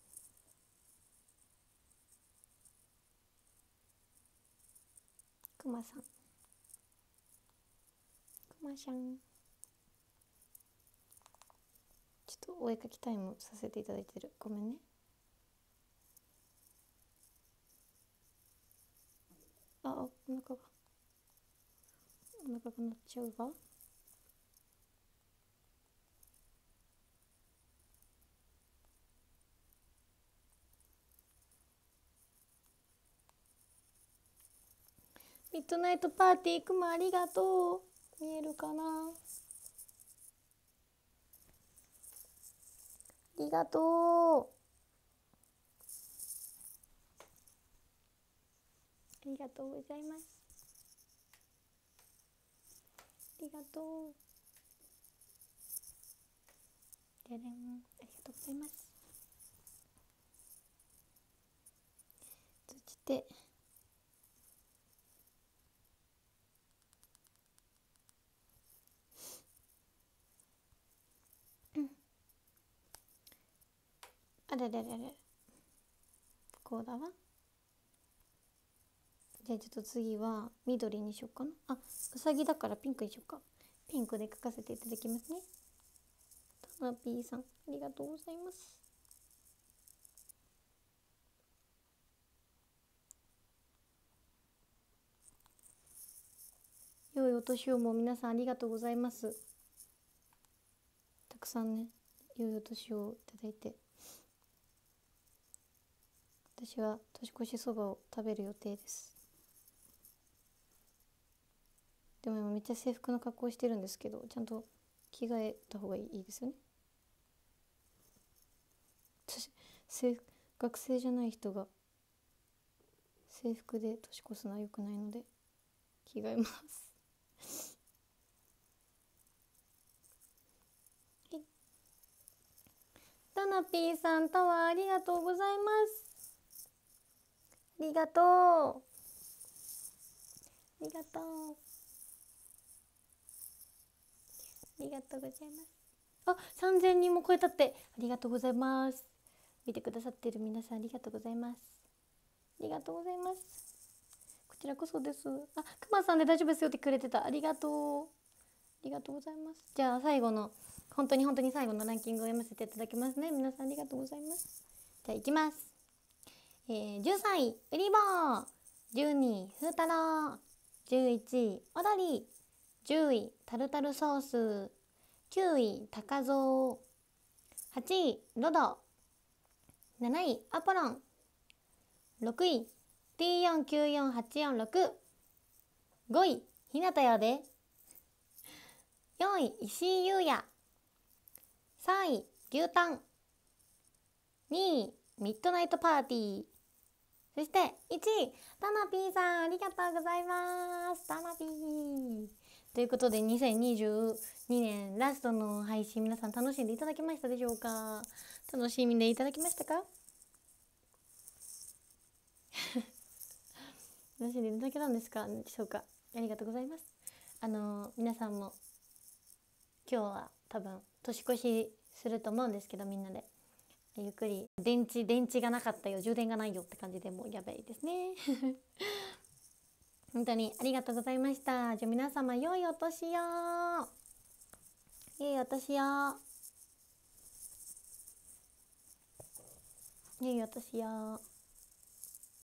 クマさん。クマちゃん。ちょっとお絵かきタイムさせていただいてる。ごめんね。あ、お腹が。お腹が鳴っちゃうが。ミッドナイトパーティーくまありがとう。見えるかな。ありがとう。ありがとうございます。ありがとう。でれん、ありがとうございます。そしてああれれれれ、こうだわ。じゃあちょっと次は緑にしようかな。あ、うさぎだからピンクにしようか。ピンクで書かせていただきますね。タナピーさん、ありがとうございます。良いお年をも皆さんありがとうございます。たくさんね、良いお年をいただいて。私は年越しそばを食べる予定です。でも今めっちゃ制服の格好してるんですけど、ちゃんと着替えた方がいいですよね。私制学生じゃない人が制服で年越すのは良くないので着替えますタナピーさん、タワーありがとうございます。ありがとうありがとうありがとうございます。あ、さんぜんにんも超えたって、ありがとうございます。見てくださっている皆さんありがとうございます。ありがとうございます。こちらこそです。あ、くまさんで大丈夫ですよってくれてた。ありがとう。ありがとうございます。じゃあ最後の本当に本当に最後のランキングを読ませていただきますね。皆さんありがとうございます。じゃあいきます。えー、じゅうさんいウリボー、じゅうにいふうたろう、じゅういちいおどり、じゅういタルタルソース、きゅういたかぞう、はちいロド、なないアポロン、ろくい ティーよんきゅうよんはちよんろく、ごいひなたやで、よんい石井優也、さんい牛タン、にいミッドナイトパーティー、そしていちいタナピーさん、ありがとうございます。タナピーということでにせんにじゅうにねんラストの配信、皆さん楽しんでいただけましたでしょうか。楽しんでいただけましたか楽しんでいただけたんですかでしょうか。ありがとうございます。あの皆さんも今日は多分年越しすると思うんですけど、みんなでゆっくり電池電池がなかったよ、充電がないよって感じでもうやばいですね本当にありがとうございました。じゃあ皆様良いお年を、良いお年を、良いお年を。